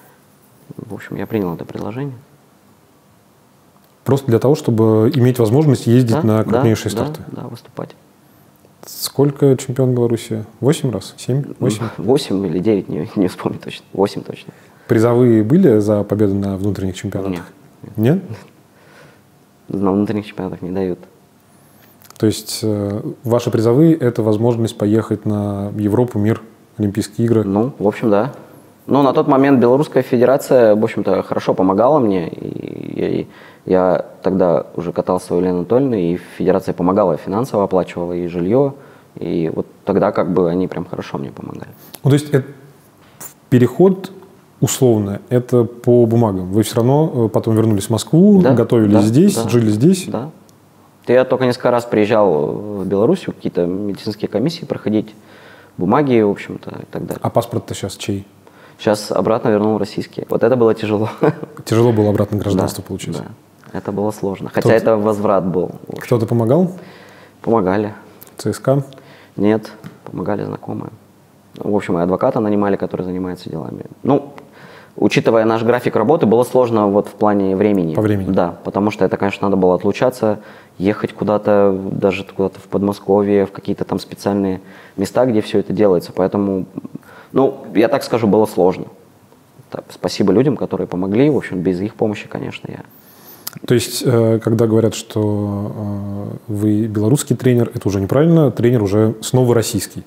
В общем, я принял это предложение. Просто для того, чтобы иметь возможность ездить да, на крупнейшие да, старты? Да, да, выступать. Сколько чемпион Беларуси? Восемь раз? Семь? Восемь? Восемь или девять, не, не вспомню точно. Восемь точно. Призовые были за победу на внутренних чемпионатах? Нет. Нет? На внутренних чемпионатах не дают. То есть э, ваши призовые – это возможность поехать на Европу, мир, Олимпийские игры? Ну, в общем, да. Но на тот момент Белорусская Федерация, в общем-то, хорошо помогала мне. И я, я тогда уже катался у Елены Анатольевны, и Федерация помогала, финансово оплачивала и жилье. И вот тогда как бы они прям хорошо мне помогали. Ну, то есть это, переход условно, это по бумагам. Вы все равно потом вернулись в Москву, да, готовились да, здесь, да, жили здесь? Да. Я только несколько раз приезжал в Белоруссию, какие-то медицинские комиссии проходить, бумаги, в общем-то, и так далее. А паспорт-то сейчас чей? Сейчас обратно вернул российский. Вот это было тяжело. Тяжело было обратно гражданство да, получить? Да, это было сложно. Хотя это возврат был. Кто-то помогал? Помогали. ЦСКА? Нет, помогали знакомые. В общем, и адвоката нанимали, который занимается делами. Ну, учитывая наш график работы, было сложно вот в плане времени. По времени? Да, потому что это, конечно, надо было отлучаться, ехать куда-то, даже куда-то в Подмосковье, в какие-то там специальные места, где все это делается. Поэтому, ну, я так скажу, было сложно. Так, спасибо людям, которые помогли. В общем, без их помощи, конечно, я... То есть, когда говорят, что вы белорусский тренер, это уже неправильно, тренер уже снова российский?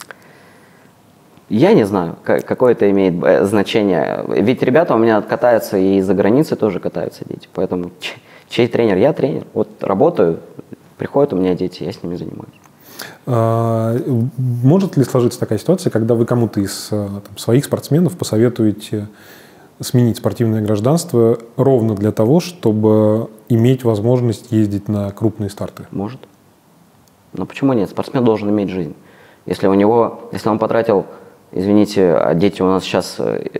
Я не знаю, какое это имеет значение. Ведь ребята у меня катаются и за границей тоже катаются дети. Поэтому чей тренер? Я тренер. Вот работаю, приходят у меня дети, я с ними занимаюсь. А, может ли сложиться такая ситуация, когда вы кому-то из там, своих спортсменов посоветуете сменить спортивное гражданство ровно для того, чтобы иметь возможность ездить на крупные старты? Может. Но почему нет? Спортсмен должен иметь жизнь. Если у него, если он потратил, извините, а дети у нас сейчас,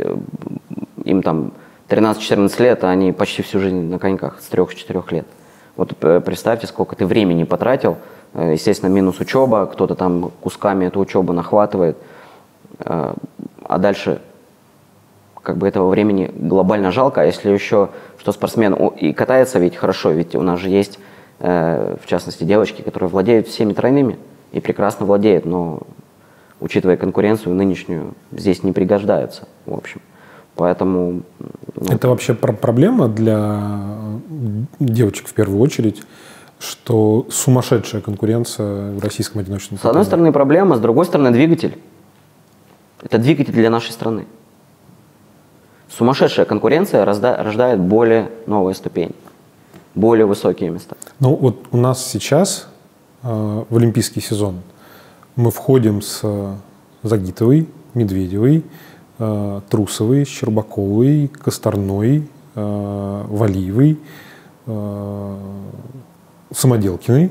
им там тринадцать-четырнадцать лет, а они почти всю жизнь на коньках, с трёх-четырёх лет. Вот представьте, сколько ты времени потратил. Естественно, минус учеба, кто-то там кусками эту учебу нахватывает. А дальше как бы этого времени глобально жалко. А если еще, что спортсмен и катается ведь хорошо, ведь у нас же есть, в частности, девочки, которые владеют всеми тройными и прекрасно владеют, но, учитывая конкуренцию нынешнюю, здесь не пригождаются, в общем. Поэтому... Ну, это вообще проблема для девочек в первую очередь, что сумасшедшая конкуренция в российском одиночном катании? С одной стороны проблема, с другой стороны двигатель. Это двигатель для нашей страны. Сумасшедшая конкуренция рождает более новые ступени, более высокие места. Ну вот у нас сейчас э, в олимпийский сезон мы входим с Загитовой, Медведевой, э, Трусовой, Щербаковой, Косторной, э, Валиевой, э, Самоделкиной,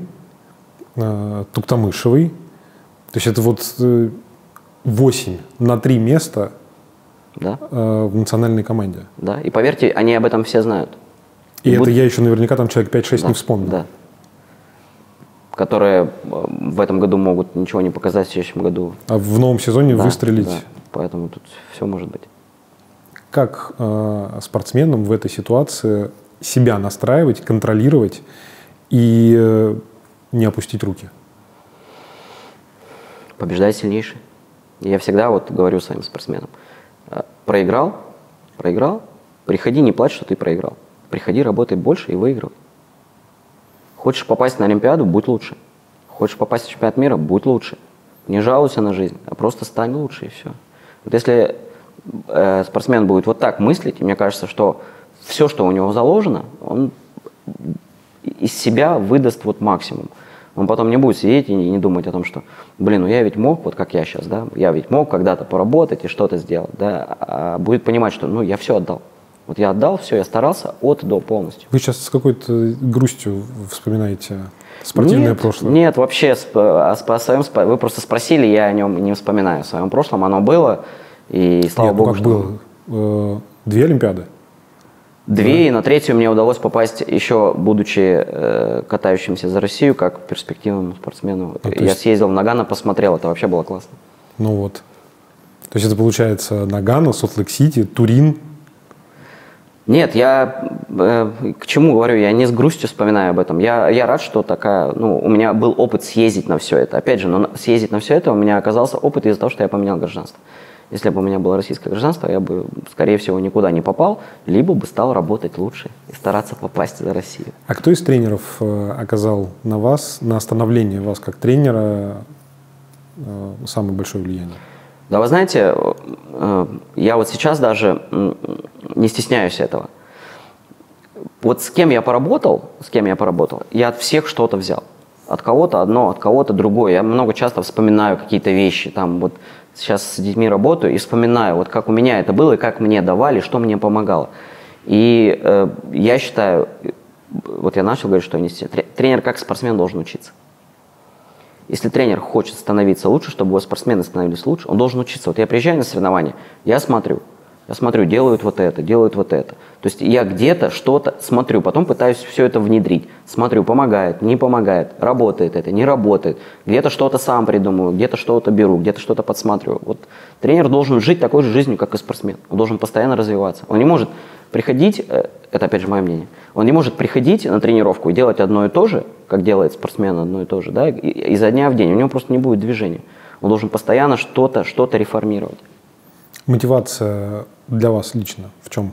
э, Туктамышевой. То есть это вот э, восемь на три места. Да. В национальной команде. Да, и поверьте, они об этом все знают. И, и это будут... я еще наверняка там человек пять-шесть да, не вспомнил. Да. которые в этом году могут ничего не показать, в следующем году. А в новом сезоне да, выстрелить? Да, поэтому тут все может быть. Как э, спортсменам в этой ситуации себя настраивать, контролировать и э, не опустить руки? Побеждай сильнейший. Я всегда вот говорю своим спортсменам: проиграл, проиграл, приходи, не плачь, что ты проиграл. Приходи, работай больше и выигрывай. Хочешь попасть на Олимпиаду, будь лучше. Хочешь попасть в чемпионат мира, будь лучше. Не жалуйся на жизнь, а просто стань лучше, и все. Вот если э, спортсмен будет вот так мыслить, мне кажется, что все, что у него заложено, он из себя выдаст вот максимум. Он потом не будет сидеть и не думать о том, что, блин, ну я ведь мог, вот как я сейчас, да, я ведь мог когда-то поработать и что-то сделать, да, а будет понимать, что, ну, я все отдал. Вот я отдал все, я старался от до полностью. Вы сейчас с какой-то грустью вспоминаете спортивное нет, прошлое? Нет, вообще, о, о своем, вы просто спросили, я о нем не вспоминаю. В своем прошлом оно было, и слава нет, богу, ну как что... было? Две Олимпиады? Две, да. И на третью мне удалось попасть, еще будучи э, катающимся за Россию, как перспективному спортсмену. А, я есть... съездил в Нагано, посмотрел, это вообще было классно. Ну вот. То есть это получается Нагано, Солт-Лейк-Сити, Турин? Нет, я э, к чему говорю, я не с грустью вспоминаю об этом. Я, я рад, что такая, ну, у меня был опыт съездить на все это. Опять же, но съездить на все это у меня оказался опыт из-за того, что я поменял гражданство. Если бы у меня было российское гражданство, я бы, скорее всего, никуда не попал, либо бы стал работать лучше и стараться попасть за Россию. А кто из тренеров оказал на вас, на становление вас как тренера самое большое влияние? Да, вы знаете, я вот сейчас даже не стесняюсь этого. Вот с кем я поработал, с кем я поработал, я от всех что-то взял. От кого-то одно, от кого-то другое. Я много часто вспоминаю какие-то вещи, там вот сейчас с детьми работаю и вспоминаю, вот как у меня это было и как мне давали, что мне помогало. И э, я считаю, вот я начал говорить, что тренер как спортсмен должен учиться. Если тренер хочет становиться лучше, чтобы его спортсмены становились лучше, он должен учиться. Вот я приезжаю на соревнования, я смотрю, я смотрю, делают вот это, делают вот это. То есть я где-то что-то смотрю, потом пытаюсь все это внедрить. Смотрю, помогает, не помогает, работает это, не работает. Где-то что-то сам придумываю, где-то что-то беру, где-то что-то подсматриваю. Вот тренер должен жить такой же жизнью, как и спортсмен. Он должен постоянно развиваться. Он не может приходить, это опять же мое мнение, он не может приходить на тренировку и делать одно и то же, как делает спортсмен одно и то же, да, изо дня в день. У него просто не будет движения. Он должен постоянно что-то, что-то реформировать. Мотивация для вас лично в чем?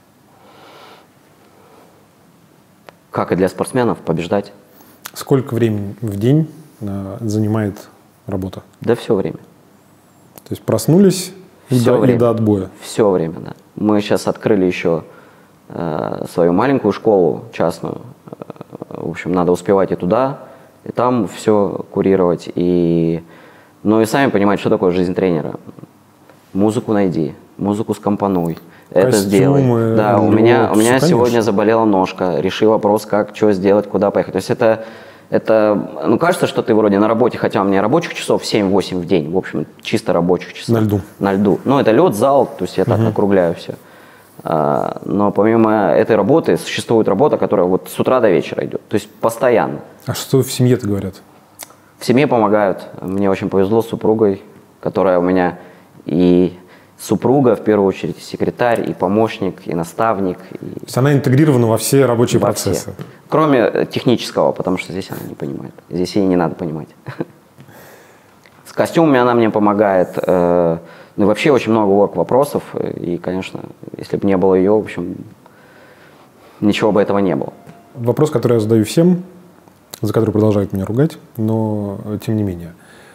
Как и для спортсменов, побеждать. Сколько времени в день занимает работа? Да все время. То есть проснулись и до, и до отбоя? Все время, да. Мы сейчас открыли еще э, свою маленькую школу частную. В общем, надо успевать и туда, и там все курировать. И... Ну и сами понимаете, что такое жизнь тренера. Музыку найди, музыку скомпонуй, это сделай. Да, у меня, у меня сегодня заболела ножка, реши вопрос, как, что сделать, куда поехать. То есть это, это, ну кажется, что ты вроде на работе, хотя у меня рабочих часов семь-восемь в день, в общем, чисто рабочих часов. На льду. На льду. Ну это лед, зал, то есть я так угу. округляю все. А, но помимо этой работы существует работа, которая вот с утра до вечера идет, то есть постоянно. А что в семье-то говорят? В семье помогают. Мне очень повезло с супругой, которая у меня и супруга, в первую очередь, и секретарь, и помощник, и наставник. И... То есть она интегрирована во все рабочие во процессы? Все. Кроме технического, потому что здесь она не понимает. Здесь ей не надо понимать. С костюмами она мне помогает. Ну и вообще очень много ворк-вопросов. И, конечно, если бы не было ее, в общем, ничего бы этого не было. Вопрос, который я задаю всем, за который продолжают меня ругать, но тем не менее.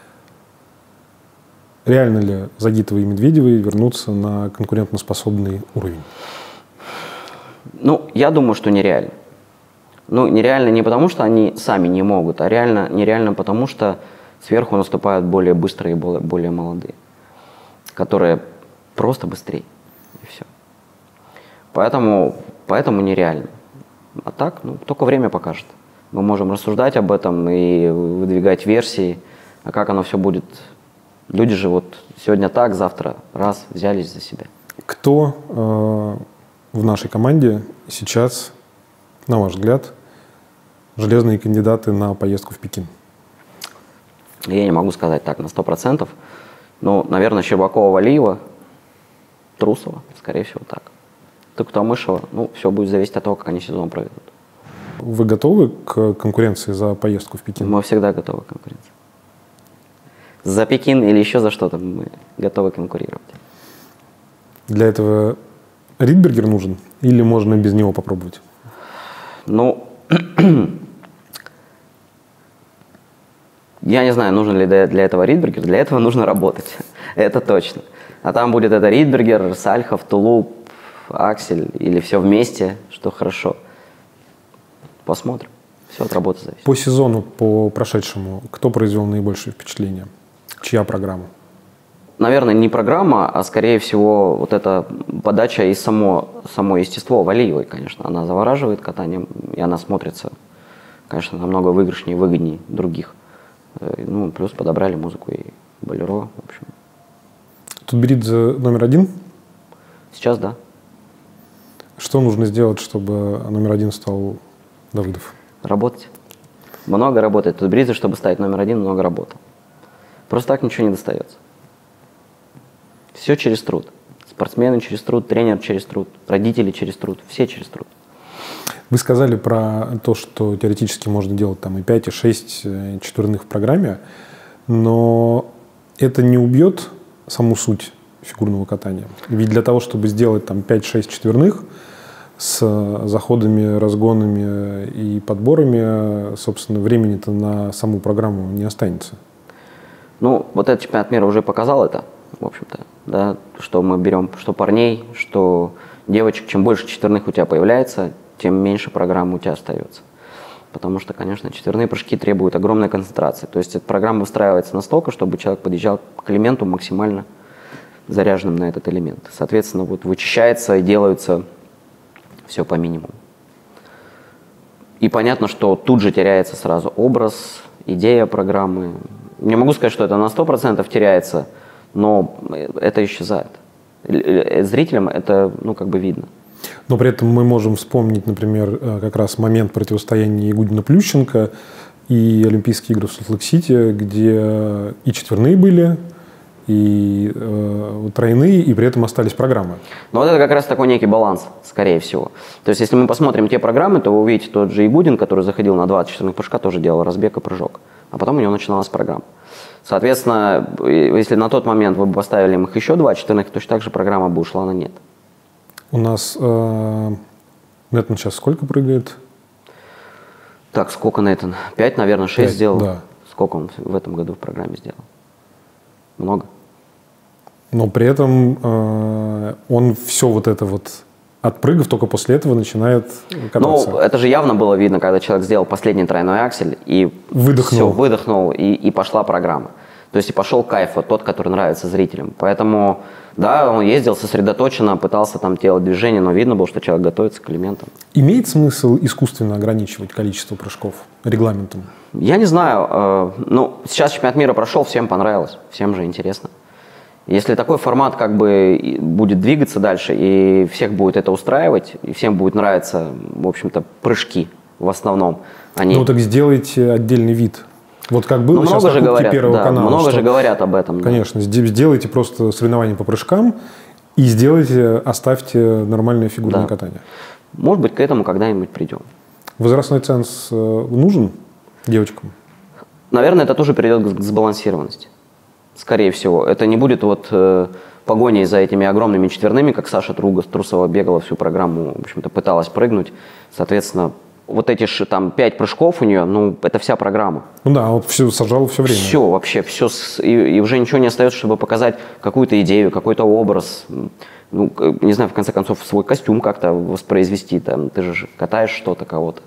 Реально ли Загитовой и Медведевой вернуться на конкурентоспособный уровень? Ну, я думаю, что нереально. Ну, нереально не потому, что они сами не могут, а реально, нереально потому, что сверху наступают более быстрые и более молодые, которые просто быстрее. И все. Поэтому, поэтому нереально. А так, ну, только время покажет. Мы можем рассуждать об этом и выдвигать версии, а как оно все будет. Люди же вот сегодня так, завтра раз, взялись за себя. Кто э, в нашей команде сейчас, на ваш взгляд, железные кандидаты на поездку в Пекин? Я не могу сказать так на сто процентов. Но, наверное, Щербакова, Валиева, Трусова, скорее всего, так. Только Томышева, ну, все будет зависеть от того, как они сезон проведут. Вы готовы к конкуренции за поездку в Пекин? Мы всегда готовы к конкуренции. За Пекин или еще за что-то мы готовы конкурировать. Для этого Ридбергер нужен или можно без него попробовать? Ну, я не знаю, нужен ли для этого Ридбергер. Для этого нужно работать. Это точно. А там будет это Ридбергер, Сальхов, Тулуп, Аксель или все вместе, что хорошо. Посмотрим. Все от работы зависит. По сезону, по прошедшему, кто произвел наибольшее впечатление? Чья программа? Наверное, не программа, а скорее всего вот эта подача и само, само естество Валиевой, конечно. Она завораживает катанием, и она смотрится, конечно, намного выигрышнее и выгоднее других. Ну, плюс подобрали музыку и болеро, в общем. Тутберидзе номер один? Сейчас, да. Что нужно сделать, чтобы номер один стал Давыдов? Работать. Много работать. Тутберидзе, чтобы стать номер один, много работы. Просто так ничего не достается. Все через труд. Спортсмены через труд, тренер через труд, родители через труд, все через труд. Вы сказали про то, что теоретически можно делать там и пять, и шесть четверных в программе, но это не убьет саму суть фигурного катания. Ведь для того, чтобы сделать там пять-шесть четверных с заходами, разгонами и подборами, собственно, времени-то на саму программу не останется. Ну, вот этот чемпионат мира уже показал это, в общем-то, да, что мы берем, что парней, что девочек. Чем больше четверных у тебя появляется, тем меньше программы у тебя остается. Потому что, конечно, четверные прыжки требуют огромной концентрации. То есть эта программа выстраивается настолько, чтобы человек подъезжал к элементу максимально заряженным на этот элемент. Соответственно, вот вычищается и делается все по минимуму. И понятно, что тут же теряется сразу образ, идея программы. Не могу сказать, что это на сто процентов теряется, но это исчезает. Зрителям это, ну, как бы видно. Но при этом мы можем вспомнить, например, как раз момент противостояния Ягудина-Плющенко и Олимпийские игры в Солт-Лейк-Сити, где и четверные были, и э, тройные, и при этом остались программы. Но вот это как раз такой некий баланс, скорее всего. То есть, если мы посмотрим те программы, то вы увидите тот же Ягудин, который заходил на двадцать четверных прыжка, тоже делал разбег и прыжок. А потом у него начиналась программа. Соответственно, если на тот момент вы бы поставили им их еще два четверных, точно так же программа бы ушла на нет. У нас э, Нэттон сейчас сколько прыгает? Так, сколько Нэттон? Пять, наверное, шесть сделал. Да. Сколько он в этом году в программе сделал? Много. Но при этом э, он все вот это вот отпрыгав, только после этого начинает кататься. Ну, это же явно было видно, когда человек сделал последний тройной аксель и выдохнул, все, выдохнул и, и пошла программа. То есть и пошел кайф, вот тот, который нравится зрителям. Поэтому, да, он ездил сосредоточенно, пытался там делать движение, но видно было, что человек готовится к элементам. Имеет смысл искусственно ограничивать количество прыжков регламентом? Я не знаю. Э, ну, сейчас чемпионат мира прошел, всем понравилось, всем же интересно. Если такой формат как бы будет двигаться дальше, и всех будет это устраивать, и всем будет нравиться, в общем-то, прыжки в основном. Они... Ну, так сделайте отдельный вид. Вот как было ну, сейчас много на же говорят, Первого да, канала. Много что, же говорят об этом. Конечно. Да. Сделайте просто соревнования по прыжкам и сделайте, оставьте нормальное фигурное да. катание. Может быть, к этому когда-нибудь придем. Возрастной ценз нужен девочкам? Наверное, это тоже приведет к сбалансированности. Скорее всего. Это не будет вот э, погоней за этими огромными четверными, как Саша Труга, Трусова бегала всю программу, в общем-то, пыталась прыгнуть. Соответственно, вот эти там пять прыжков у нее, ну, это вся программа. Ну да, вот все сажал все время. Все, вообще, все. И, и уже ничего не остается, чтобы показать какую-то идею, какой-то образ. Ну, не знаю, в конце концов, свой костюм как-то воспроизвести. Там, ты же катаешь что-то, кого-то.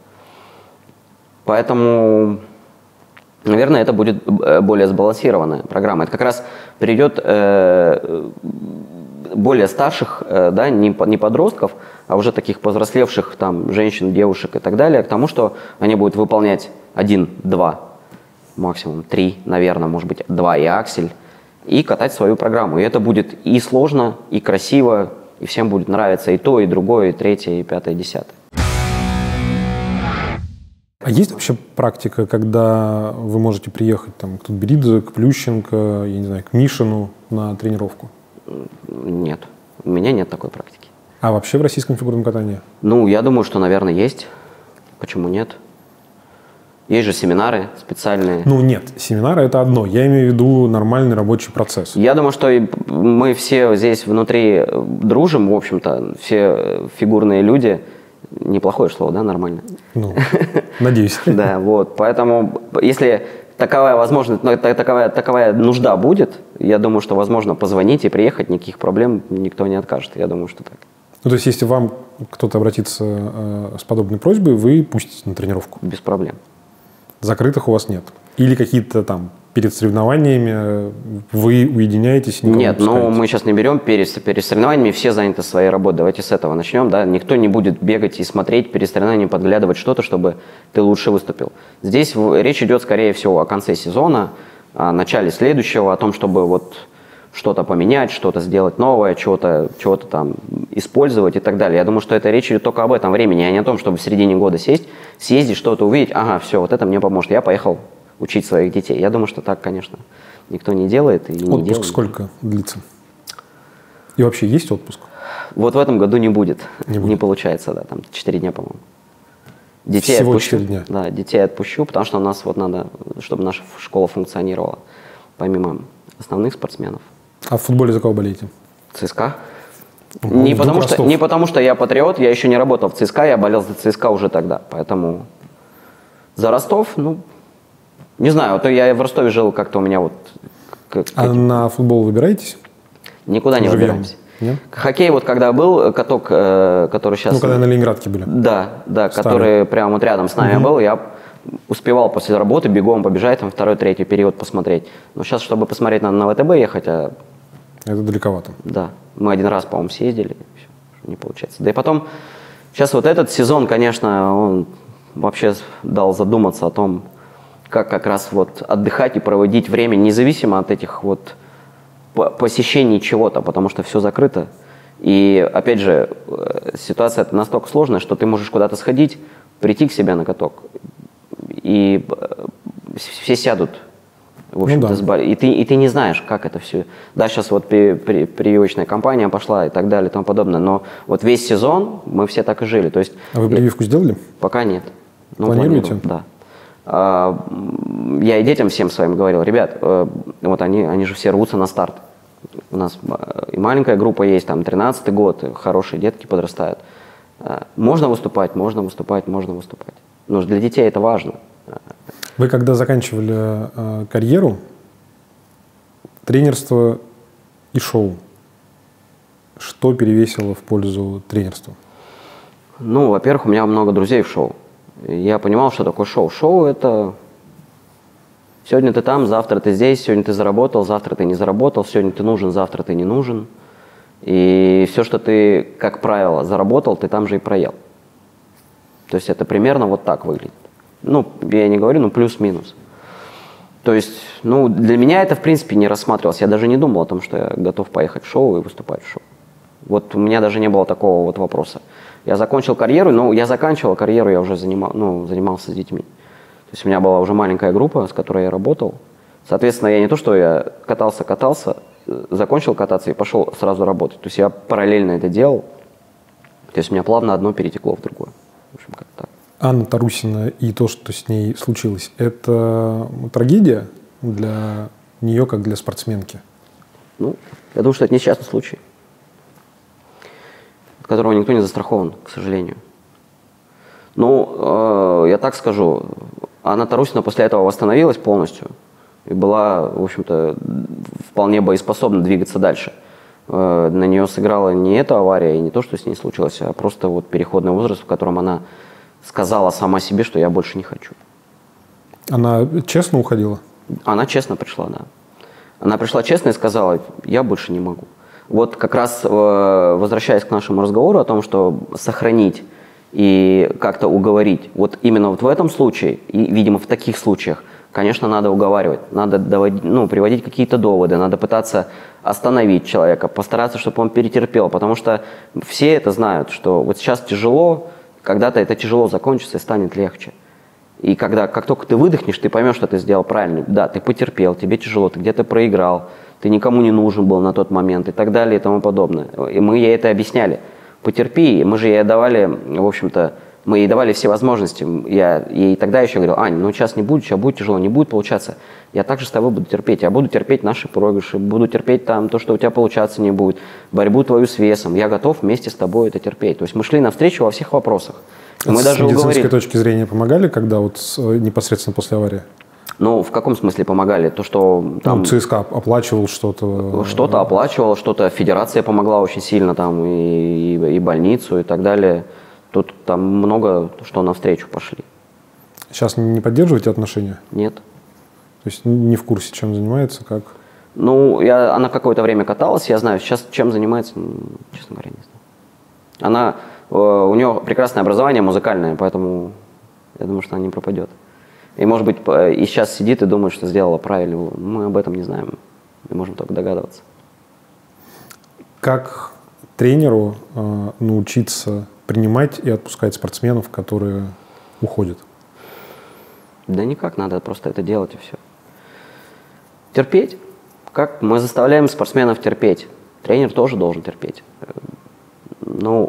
Поэтому, наверное, это будет более сбалансированная программа. Это как раз перейдет э, более старших, э, да, не, не подростков, а уже таких повзрослевших там, женщин, девушек и так далее, к тому, что они будут выполнять один, два, максимум три, наверное, может быть, два и аксель, и катать свою программу. И это будет и сложно, и красиво, и всем будет нравиться и то, и другое, и третье, и пятое, и десятое. А есть вообще практика, когда вы можете приехать там, к Тутберидзе, к Плющенко, я не знаю, к Мишину на тренировку? Нет, у меня нет такой практики. А вообще в российском фигурном катании? Ну, я думаю, что, наверное, есть. Почему нет? Есть же семинары специальные. Ну нет, семинары – это одно. Я имею в виду нормальный рабочий процесс. Я думаю, что мы все здесь внутри дружим, в общем-то, все фигурные люди. Неплохое слово, да, нормально? Ну, надеюсь. Да, вот. Поэтому, если таковая возможность, таковая, таковая нужда будет, я думаю, что, возможно, позвонить и приехать, никаких проблем никто не откажет. Я думаю, что так. Ну, то есть, если вам кто-то обратится э, с подобной просьбой, вы пустите на тренировку? Без проблем. Закрытых у вас нет? Или какие-то там перед соревнованиями вы уединяетесь? Нет, но мы сейчас не берем перед, перед соревнованиями, все заняты своей работой. Давайте с этого начнем. Да? Никто не будет бегать и смотреть перед соревнованиями, подглядывать что-то, чтобы ты лучше выступил. Здесь речь идет, скорее всего, о конце сезона, о начале следующего, о том, чтобы вот что-то поменять, что-то сделать новое, чего-то чего там использовать и так далее. Я думаю, что это речь идет только об этом времени, а не о том, чтобы в середине года сесть, съездить, что-то увидеть, ага, все, вот это мне поможет, я поехал учить своих детей. Я думаю, что так, конечно, никто не делает и не делает. делает. Отпуск сколько длится? И вообще есть отпуск? Вот в этом году не будет. Не, будет. Не получается, да, там четыре дня, по-моему. Детей Всего отпущу. четыре дня? Да, детей отпущу, потому что у нас вот надо, чтобы наша школа функционировала, помимо основных спортсменов. А в футболе за кого болеете? ЦСКА. Ну, не, потому что, не потому что я патриот, я еще не работал в ЦСКА, я болел за ЦСКА уже тогда. Поэтому за Ростов, ну, не знаю, то я в Ростове жил как-то у меня вот... К, а к... на футбол выбираетесь? Никуда не Живьем? выбираемся. Нет? Хоккей вот когда был, каток, который сейчас... Ну, когда на Ленинградке были? Да, да, Старый. Который прямо вот рядом с нами угу. был, я успевал после работы бегом побежать, там второй, третий период посмотреть. Но сейчас, чтобы посмотреть, надо на ВТБ ехать, а... Это далековато. Да, мы один раз, по-моему, съездили, все, не получается. Да и потом, сейчас вот этот сезон, конечно, он вообще дал задуматься о том, как как раз вот отдыхать и проводить время, независимо от этих вот посещений чего-то, потому что все закрыто. И, опять же, ситуация настолько сложная, что ты можешь куда-то сходить, прийти к себе на каток, и все сядут. В общем-то, ну, да. и, ты, и ты не знаешь, как это все. Да, сейчас вот при, при, прививочная кампания пошла и так далее и тому подобное, но вот весь сезон мы все так и жили. То есть, а вы прививку я, сделали? Пока нет. Ну, планируете? Да. А, я и детям всем своим говорил, ребят, вот они, они же все рвутся на старт. У нас и маленькая группа есть, там тринадцатый год, хорошие детки подрастают. Можно выступать, можно выступать, можно выступать. Но для детей это важно. Вы когда заканчивали э, карьеру, тренерство и шоу, что перевесило в пользу тренерства? Ну, во-первых, у меня много друзей в шоу. Я понимал, что такое шоу. Шоу – это сегодня ты там, завтра ты здесь, сегодня ты заработал, завтра ты не заработал, сегодня ты нужен, завтра ты не нужен. И все, что ты, как правило, заработал, ты там же и проел. То есть это примерно вот так выглядит. Ну, я не говорю, ну, плюс-минус. То есть, ну, для меня это, в принципе, не рассматривалось. Я даже не думал о том, что я готов поехать в шоу и выступать в шоу. Вот у меня даже не было такого вот вопроса. Я закончил карьеру, но я заканчивал карьеру, я уже занимал, ну, занимался с детьми. То есть у меня была уже маленькая группа, с которой я работал. Соответственно, я не то, что я катался-катался, закончил кататься и пошел сразу работать. То есть я параллельно это делал. То есть у меня плавно одно перетекло в другое. В общем, как так. Анна Тарусина и то, что с ней случилось, это трагедия для нее, как для спортсменки? Ну, я думаю, что это несчастный случай, от которого никто не застрахован, к сожалению. Ну, э, я так скажу, Анна Тарусина после этого восстановилась полностью и была, в общем-то, вполне боеспособна двигаться дальше. Э, на нее сыграла не эта авария и не то, что с ней случилось, а просто вот переходный возраст, в котором она сказала сама себе, что я больше не хочу. Она честно уходила? Она честно пришла, да. Она пришла честно и сказала, я больше не могу. Вот как раз возвращаясь к нашему разговору о том, что сохранить и как-то уговорить, вот именно вот в этом случае, и, видимо, в таких случаях, конечно, надо уговаривать, надо доводить, ну, приводить какие-то доводы, надо пытаться остановить человека, постараться, чтобы он перетерпел, потому что все это знают, что вот сейчас тяжело, когда-то это тяжело закончится и станет легче. И когда, как только ты выдохнешь, ты поймешь, что ты сделал правильно. Да, ты потерпел, тебе тяжело, ты где-то проиграл, ты никому не нужен был на тот момент и так далее и тому подобное. И мы ей это объясняли. Потерпи, мы же ей давали, в общем-то, мы ей давали все возможности. Я ей тогда еще говорил: Ань, ну сейчас не будет, сейчас будет тяжело, не будет получаться. Я также с тобой буду терпеть. Я буду терпеть наши проигрыши, буду терпеть там то, что у тебя получаться не будет, борьбу твою с весом. Я готов вместе с тобой это терпеть. То есть мы шли навстречу во всех вопросах. Мы с даже медицинской уговорили... точки зрения помогали, когда вот непосредственно после аварии? Ну, в каком смысле помогали? То, что там... Ну, ЦСКА оплачивал что-то? Что-то оплачивал, что-то федерация помогла очень сильно, там, и, и, и больницу, и так далее. Тут там много что навстречу пошли. Сейчас не поддерживаете отношения? Нет. То есть не в курсе, чем занимается, как? Ну, я, она какое-то время каталась, я знаю. Сейчас чем занимается, честно говоря, не знаю. Она, э, у нее прекрасное образование музыкальное, поэтому я думаю, что она не пропадет. И, может быть, и сейчас сидит и думает, что сделала правильно. Мы об этом не знаем. Мы можем только догадываться. Как тренеру э, научиться принимать и отпускать спортсменов, которые уходят? Да никак, надо просто это делать и все. Терпеть. Как мы заставляем спортсменов терпеть? Тренер тоже должен терпеть. Ну,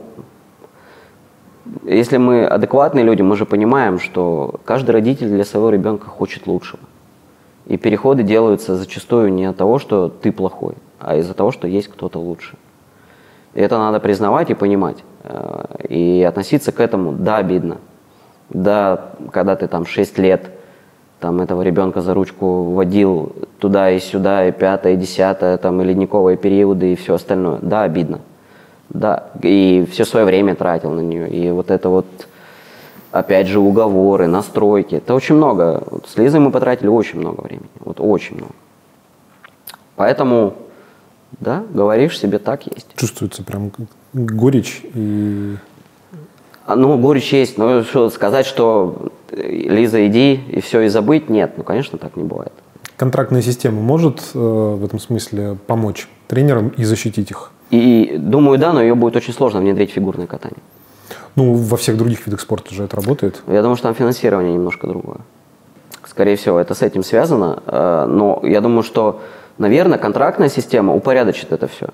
если мы адекватные люди, мы же понимаем, что каждый родитель для своего ребенка хочет лучшего. И переходы делаются зачастую не от того, что ты плохой, а из-за того, что есть кто-то лучше. И это надо признавать и понимать. И относиться к этому, да, обидно. Да, когда ты там шесть лет там, этого ребенка за ручку водил туда и сюда, и пятое, и десятое, там, и ледниковые периоды, и все остальное. Да, обидно. Да, и все свое время тратил на нее. И вот это вот, опять же, уговоры, настройки. Это очень много. Вот с Лизой мы потратили очень много времени. Вот очень много. Поэтому, да, говоришь себе, так есть. Чувствуется прям горечь и... Ну, горечь есть. Но что, сказать, что Лиза, иди, и все, и забыть, нет. Ну, конечно, так не бывает. Контрактная система может э, в этом смысле помочь тренерам и защитить их? И думаю, да, но ее будет очень сложно внедрить в фигурное катание. Ну, во всех других видах спорта же это работает. Я думаю, что там финансирование немножко другое. Скорее всего, это с этим связано. Но я думаю, что, наверное, контрактная система упорядочит это все.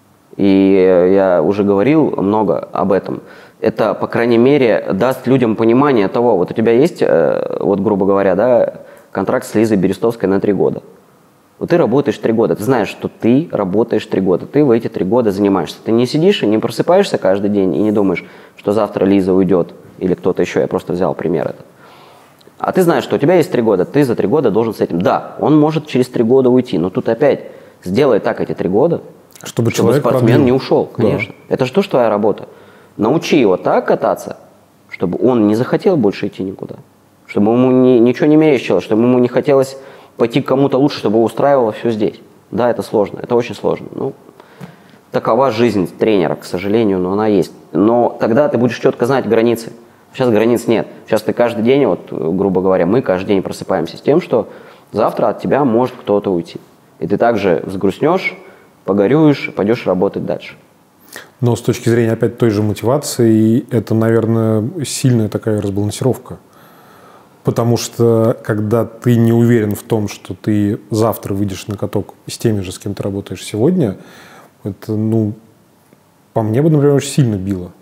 И я уже говорил много об этом. Это, по крайней мере, даст людям понимание того, вот у тебя есть, вот, грубо говоря, да, контракт с Лизой Берестовской на три года. Вот ты работаешь три года, ты знаешь, что ты работаешь три года, ты в эти три года занимаешься. Ты не сидишь и не просыпаешься каждый день и не думаешь, что завтра Лиза уйдет или кто-то еще, я просто взял пример этот. А ты знаешь, что у тебя есть три года, ты за три года должен с этим. Да, он может через три года уйти, но тут опять сделай так эти три года, чтобы, чтобы спортсмен продлил. Не ушел, конечно. Да. Это же тоже твоя работа. Научи его так кататься, чтобы он не захотел больше идти никуда, чтобы ему ни, ничего не мерещило, чтобы ему не хотелось пойти к кому-то лучше, чтобы устраивало все здесь. Да, это сложно, это очень сложно. Ну, такова жизнь тренера, к сожалению, но она есть. Но тогда ты будешь четко знать границы. Сейчас границ нет. Сейчас ты каждый день, вот, грубо говоря, мы каждый день просыпаемся с тем, что завтра от тебя может кто-то уйти. И ты также взгрустнешь, погорюешь, пойдешь работать дальше. Но с точки зрения, опять, той же мотивации, это, наверное, сильная такая разбалансировка. Потому что, когда ты не уверен в том, что ты завтра выйдешь на каток с теми же, с кем ты работаешь сегодня, это, ну, по мне бы, например, очень сильно било.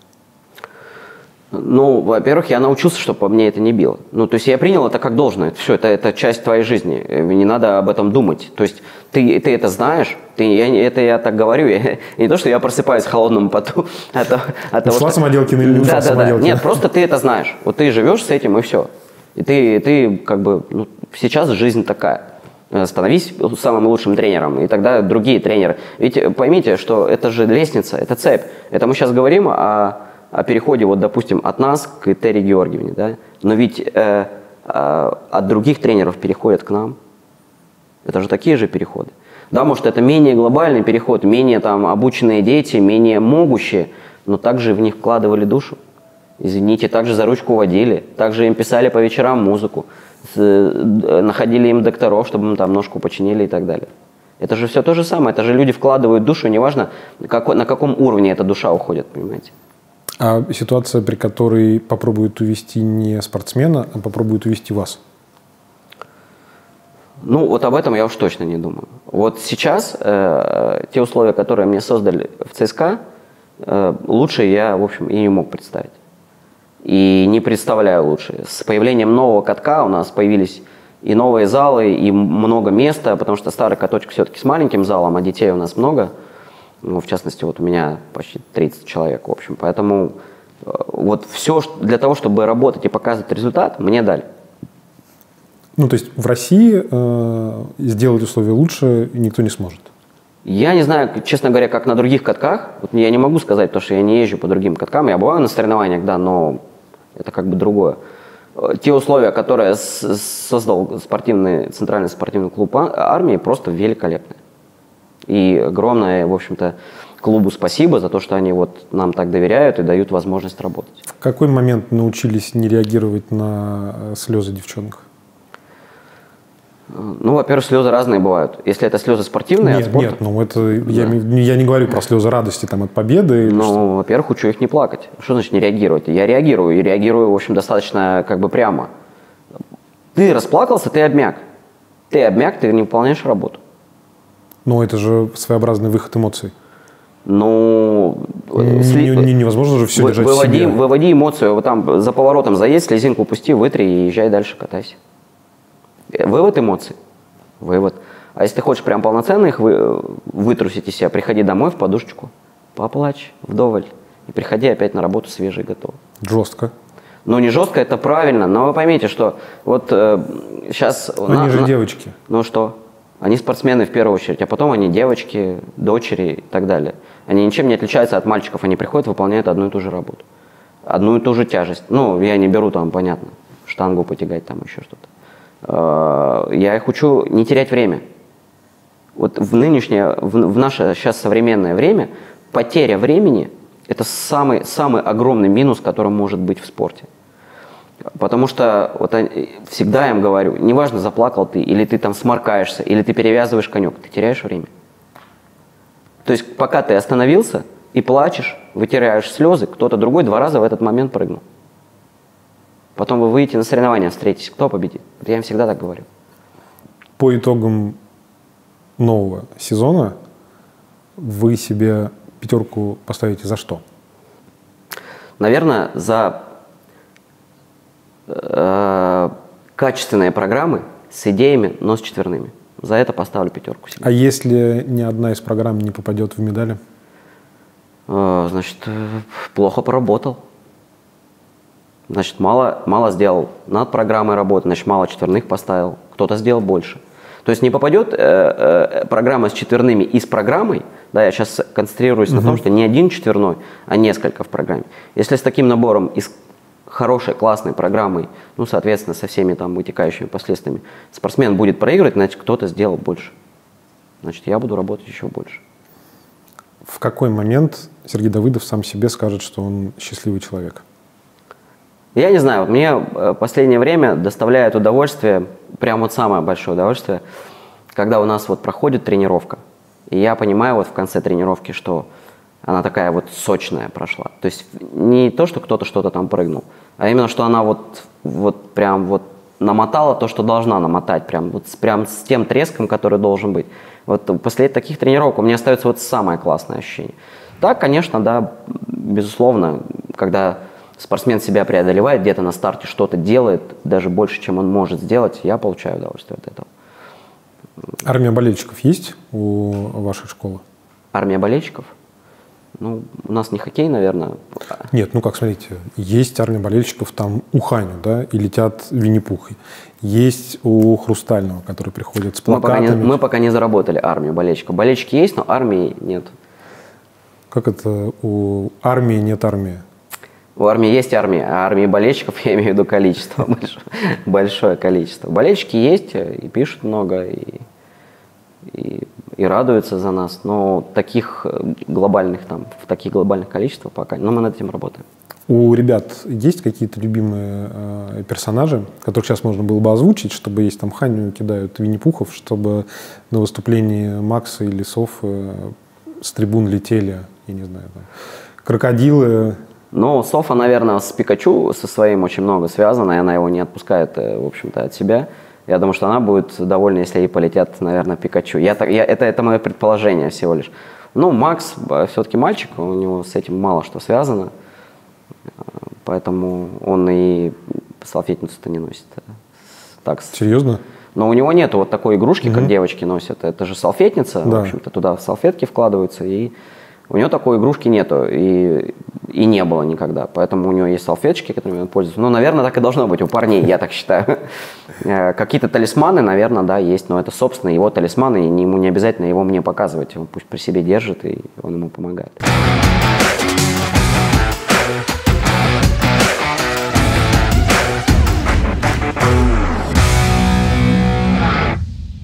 Ну, во-первых, я научился, чтобы по мне это не било. Ну, то есть я принял это как должное. Это все, это, это часть твоей жизни. Не надо об этом думать. То есть ты, ты это знаешь, ты, я, это я так говорю. Я, не то, что я просыпаюсь в холодном поту. От, от ушла того, Самоделкина или не ушла да, Самоделкина? Да, да. Нет, просто ты это знаешь. Вот ты живешь с этим, и все. И ты, ты как бы, ну, сейчас жизнь такая. Становись самым лучшим тренером, и тогда другие тренеры. Ведь поймите, что это же лестница, это цепь. Это мы сейчас говорим о... о переходе, вот, допустим, от нас к Терри Георгиевне, да, но ведь э, э, от других тренеров переходят к нам. Это же такие же переходы. Да, может, это менее глобальный переход, менее там обученные дети, менее могущие, но также в них вкладывали душу. Извините, также за ручку водили, также им писали по вечерам музыку, с, находили им докторов, чтобы им там ножку починили и так далее. Это же все то же самое, это же люди вкладывают душу, неважно, как, на каком уровне эта душа уходит, понимаете. А ситуация, при которой попробуют увести не спортсмена, а попробуют увести вас? Ну, вот об этом я уж точно не думаю. Вот сейчас э, те условия, которые мне создали в ЦСКА, э, лучше я, в общем, и не мог представить. И не представляю лучше. С появлением нового катка у нас появились и новые залы, и много места, потому что старый каточек все-таки с маленьким залом, а детей у нас много. Ну, в частности, вот у меня почти тридцать человек, в общем. Поэтому э, вот все для того, чтобы работать и показывать результат, мне дали. Ну, то есть в России э, сделать условия лучше никто не сможет? Я не знаю, честно говоря, как на других катках. Вот я не могу сказать, потому что я не езжу по другим каткам. Я бываю на соревнованиях, да, но это как бы другое. Те условия, которые создал спортивный, Центральный спортивный клуб армии, просто великолепные. И огромное, в общем-то, клубу спасибо за то, что они вот нам так доверяют и дают возможность работать. В какой момент научились не реагировать на слезы девчонок? Ну, во-первых, слезы разные бывают. Если это слезы спортивные, нет, от спорта... Нет, ну это... Да. Я, Да. я не говорю про слезы радости там, от победы. Ну, во-первых, учу их не плакать. Что значит не реагировать? Я реагирую, и реагирую, в общем, достаточно как бы прямо. Ты расплакался, ты обмяк. Ты обмяк, ты не выполняешь работу. Ну, это же своеобразный выход эмоций. Ну... Не, сли... не, невозможно же все Вы, держать выводи, в себе. Выводи эмоцию, вот там за поворотом заедь, слезинку пусти, вытри и езжай дальше, катайся. Вывод эмоций. Вывод. А если ты хочешь прям полноценно их вы, вытрусить из себя, приходи домой в подушечку, поплачь вдоволь. И приходи опять на работу свежий, готов. Жестко. Ну, не жестко, это правильно, но вы поймите, что вот э, сейчас... Они на, же на, девочки. Ну что? Они спортсмены в первую очередь, а потом они девочки, дочери и так далее. Они ничем не отличаются от мальчиков, они приходят, выполняют одну и ту же работу. Одну и ту же тяжесть. Ну, я не беру там, понятно, штангу потягать, там еще что-то. Я их учу не терять время. Вот в нынешнее, в, в наше сейчас современное время потеря времени – это самый, самый огромный минус, который может быть в спорте. Потому что вот всегда я им говорю, неважно, заплакал ты, или ты там сморкаешься, или ты перевязываешь конек, ты теряешь время. То есть пока ты остановился и плачешь, вытираешь слезы, кто-то другой два раза в этот момент прыгнул. Потом вы выйдете на соревнования, встретитесь, кто победит. Вот я им всегда так говорю. По итогам нового сезона вы себе пятерку поставите за что? Наверное, за э, качественные программы с идеями, но с четверными. За это поставлю пятерку себе. А если ни одна из программ не попадет в медали? Э, значит, э, плохо поработал. Значит, мало, мало сделал над программой работы, значит, мало четверных поставил. Кто-то сделал больше. То есть не попадет э, э, программа с четверными и с программой, да, я сейчас концентрируюсь угу. на том, что не один четверной, а несколько в программе. Если с таким набором и с хорошей, классной программой, ну, соответственно, со всеми там вытекающими последствиями, спортсмен будет проигрывать, значит, кто-то сделал больше. Значит, я буду работать еще больше. В какой момент Сергей Давыдов сам себе скажет, что он счастливый человек? Я не знаю, вот мне последнее время доставляет удовольствие, прям вот самое большое удовольствие, когда у нас вот проходит тренировка, и я понимаю вот в конце тренировки, что она такая вот сочная прошла. То есть не то, что кто-то что-то там прыгнул, а именно, что она вот, вот прям вот намотала то, что должна намотать, прям, вот, прям с тем треском, который должен быть. Вот после таких тренировок у меня остается вот самое классное ощущение. Так, конечно, да, безусловно, когда спортсмен себя преодолевает, где-то на старте что-то делает, даже больше, чем он может сделать, я получаю удовольствие от этого. Армия болельщиков есть у вашей школы? Армия болельщиков? Ну, у нас не хоккей, наверное. Нет, ну как, смотрите, есть армия болельщиков там у Ханю, да, и летят Винни-Пухи. Есть у Хрустального, который приходит с плакатами. Мы пока, не, мы пока не заработали армию болельщиков. Болельщики есть, но армии нет. Как это у армии нет армии? У армии есть армия, а армии болельщиков, я имею в виду количество, большое, большое количество. Болельщики есть, и пишут много, и, и, и радуются за нас, но таких глобальных, там, в таких глобальных количествах пока, но мы над этим работаем. У ребят есть какие-то любимые э, персонажи, которых сейчас можно было бы озвучить, чтобы есть там Ханю кидают Винни-Пухов, чтобы на выступлении Макса или Софы с трибун летели, я не знаю, там, крокодилы, Но Софа, наверное, с Пикачу со своим очень много связано, и она его не отпускает, в общем-то, от себя. Я думаю, что она будет довольна, если ей полетят, наверное, Пикачу. Я, я, это, это мое предположение всего лишь. Ну, Макс все-таки мальчик, у него с этим мало что связано, поэтому он и салфетницу-то не носит. Так. Серьезно? Но у него нету вот такой игрушки, угу. как девочки носят. Это же салфетница, да. В общем-то, туда салфетки вкладываются, и у него такой игрушки нету, и, и не было никогда. Поэтому у него есть салфеточки, которыми он пользуется. Ну, наверное, так и должно быть у парней, я так считаю. Какие-то талисманы, наверное, да, есть, но это, собственно, его талисманы, и ему не обязательно его мне показывать. Он пусть при себе держит, и он ему помогает.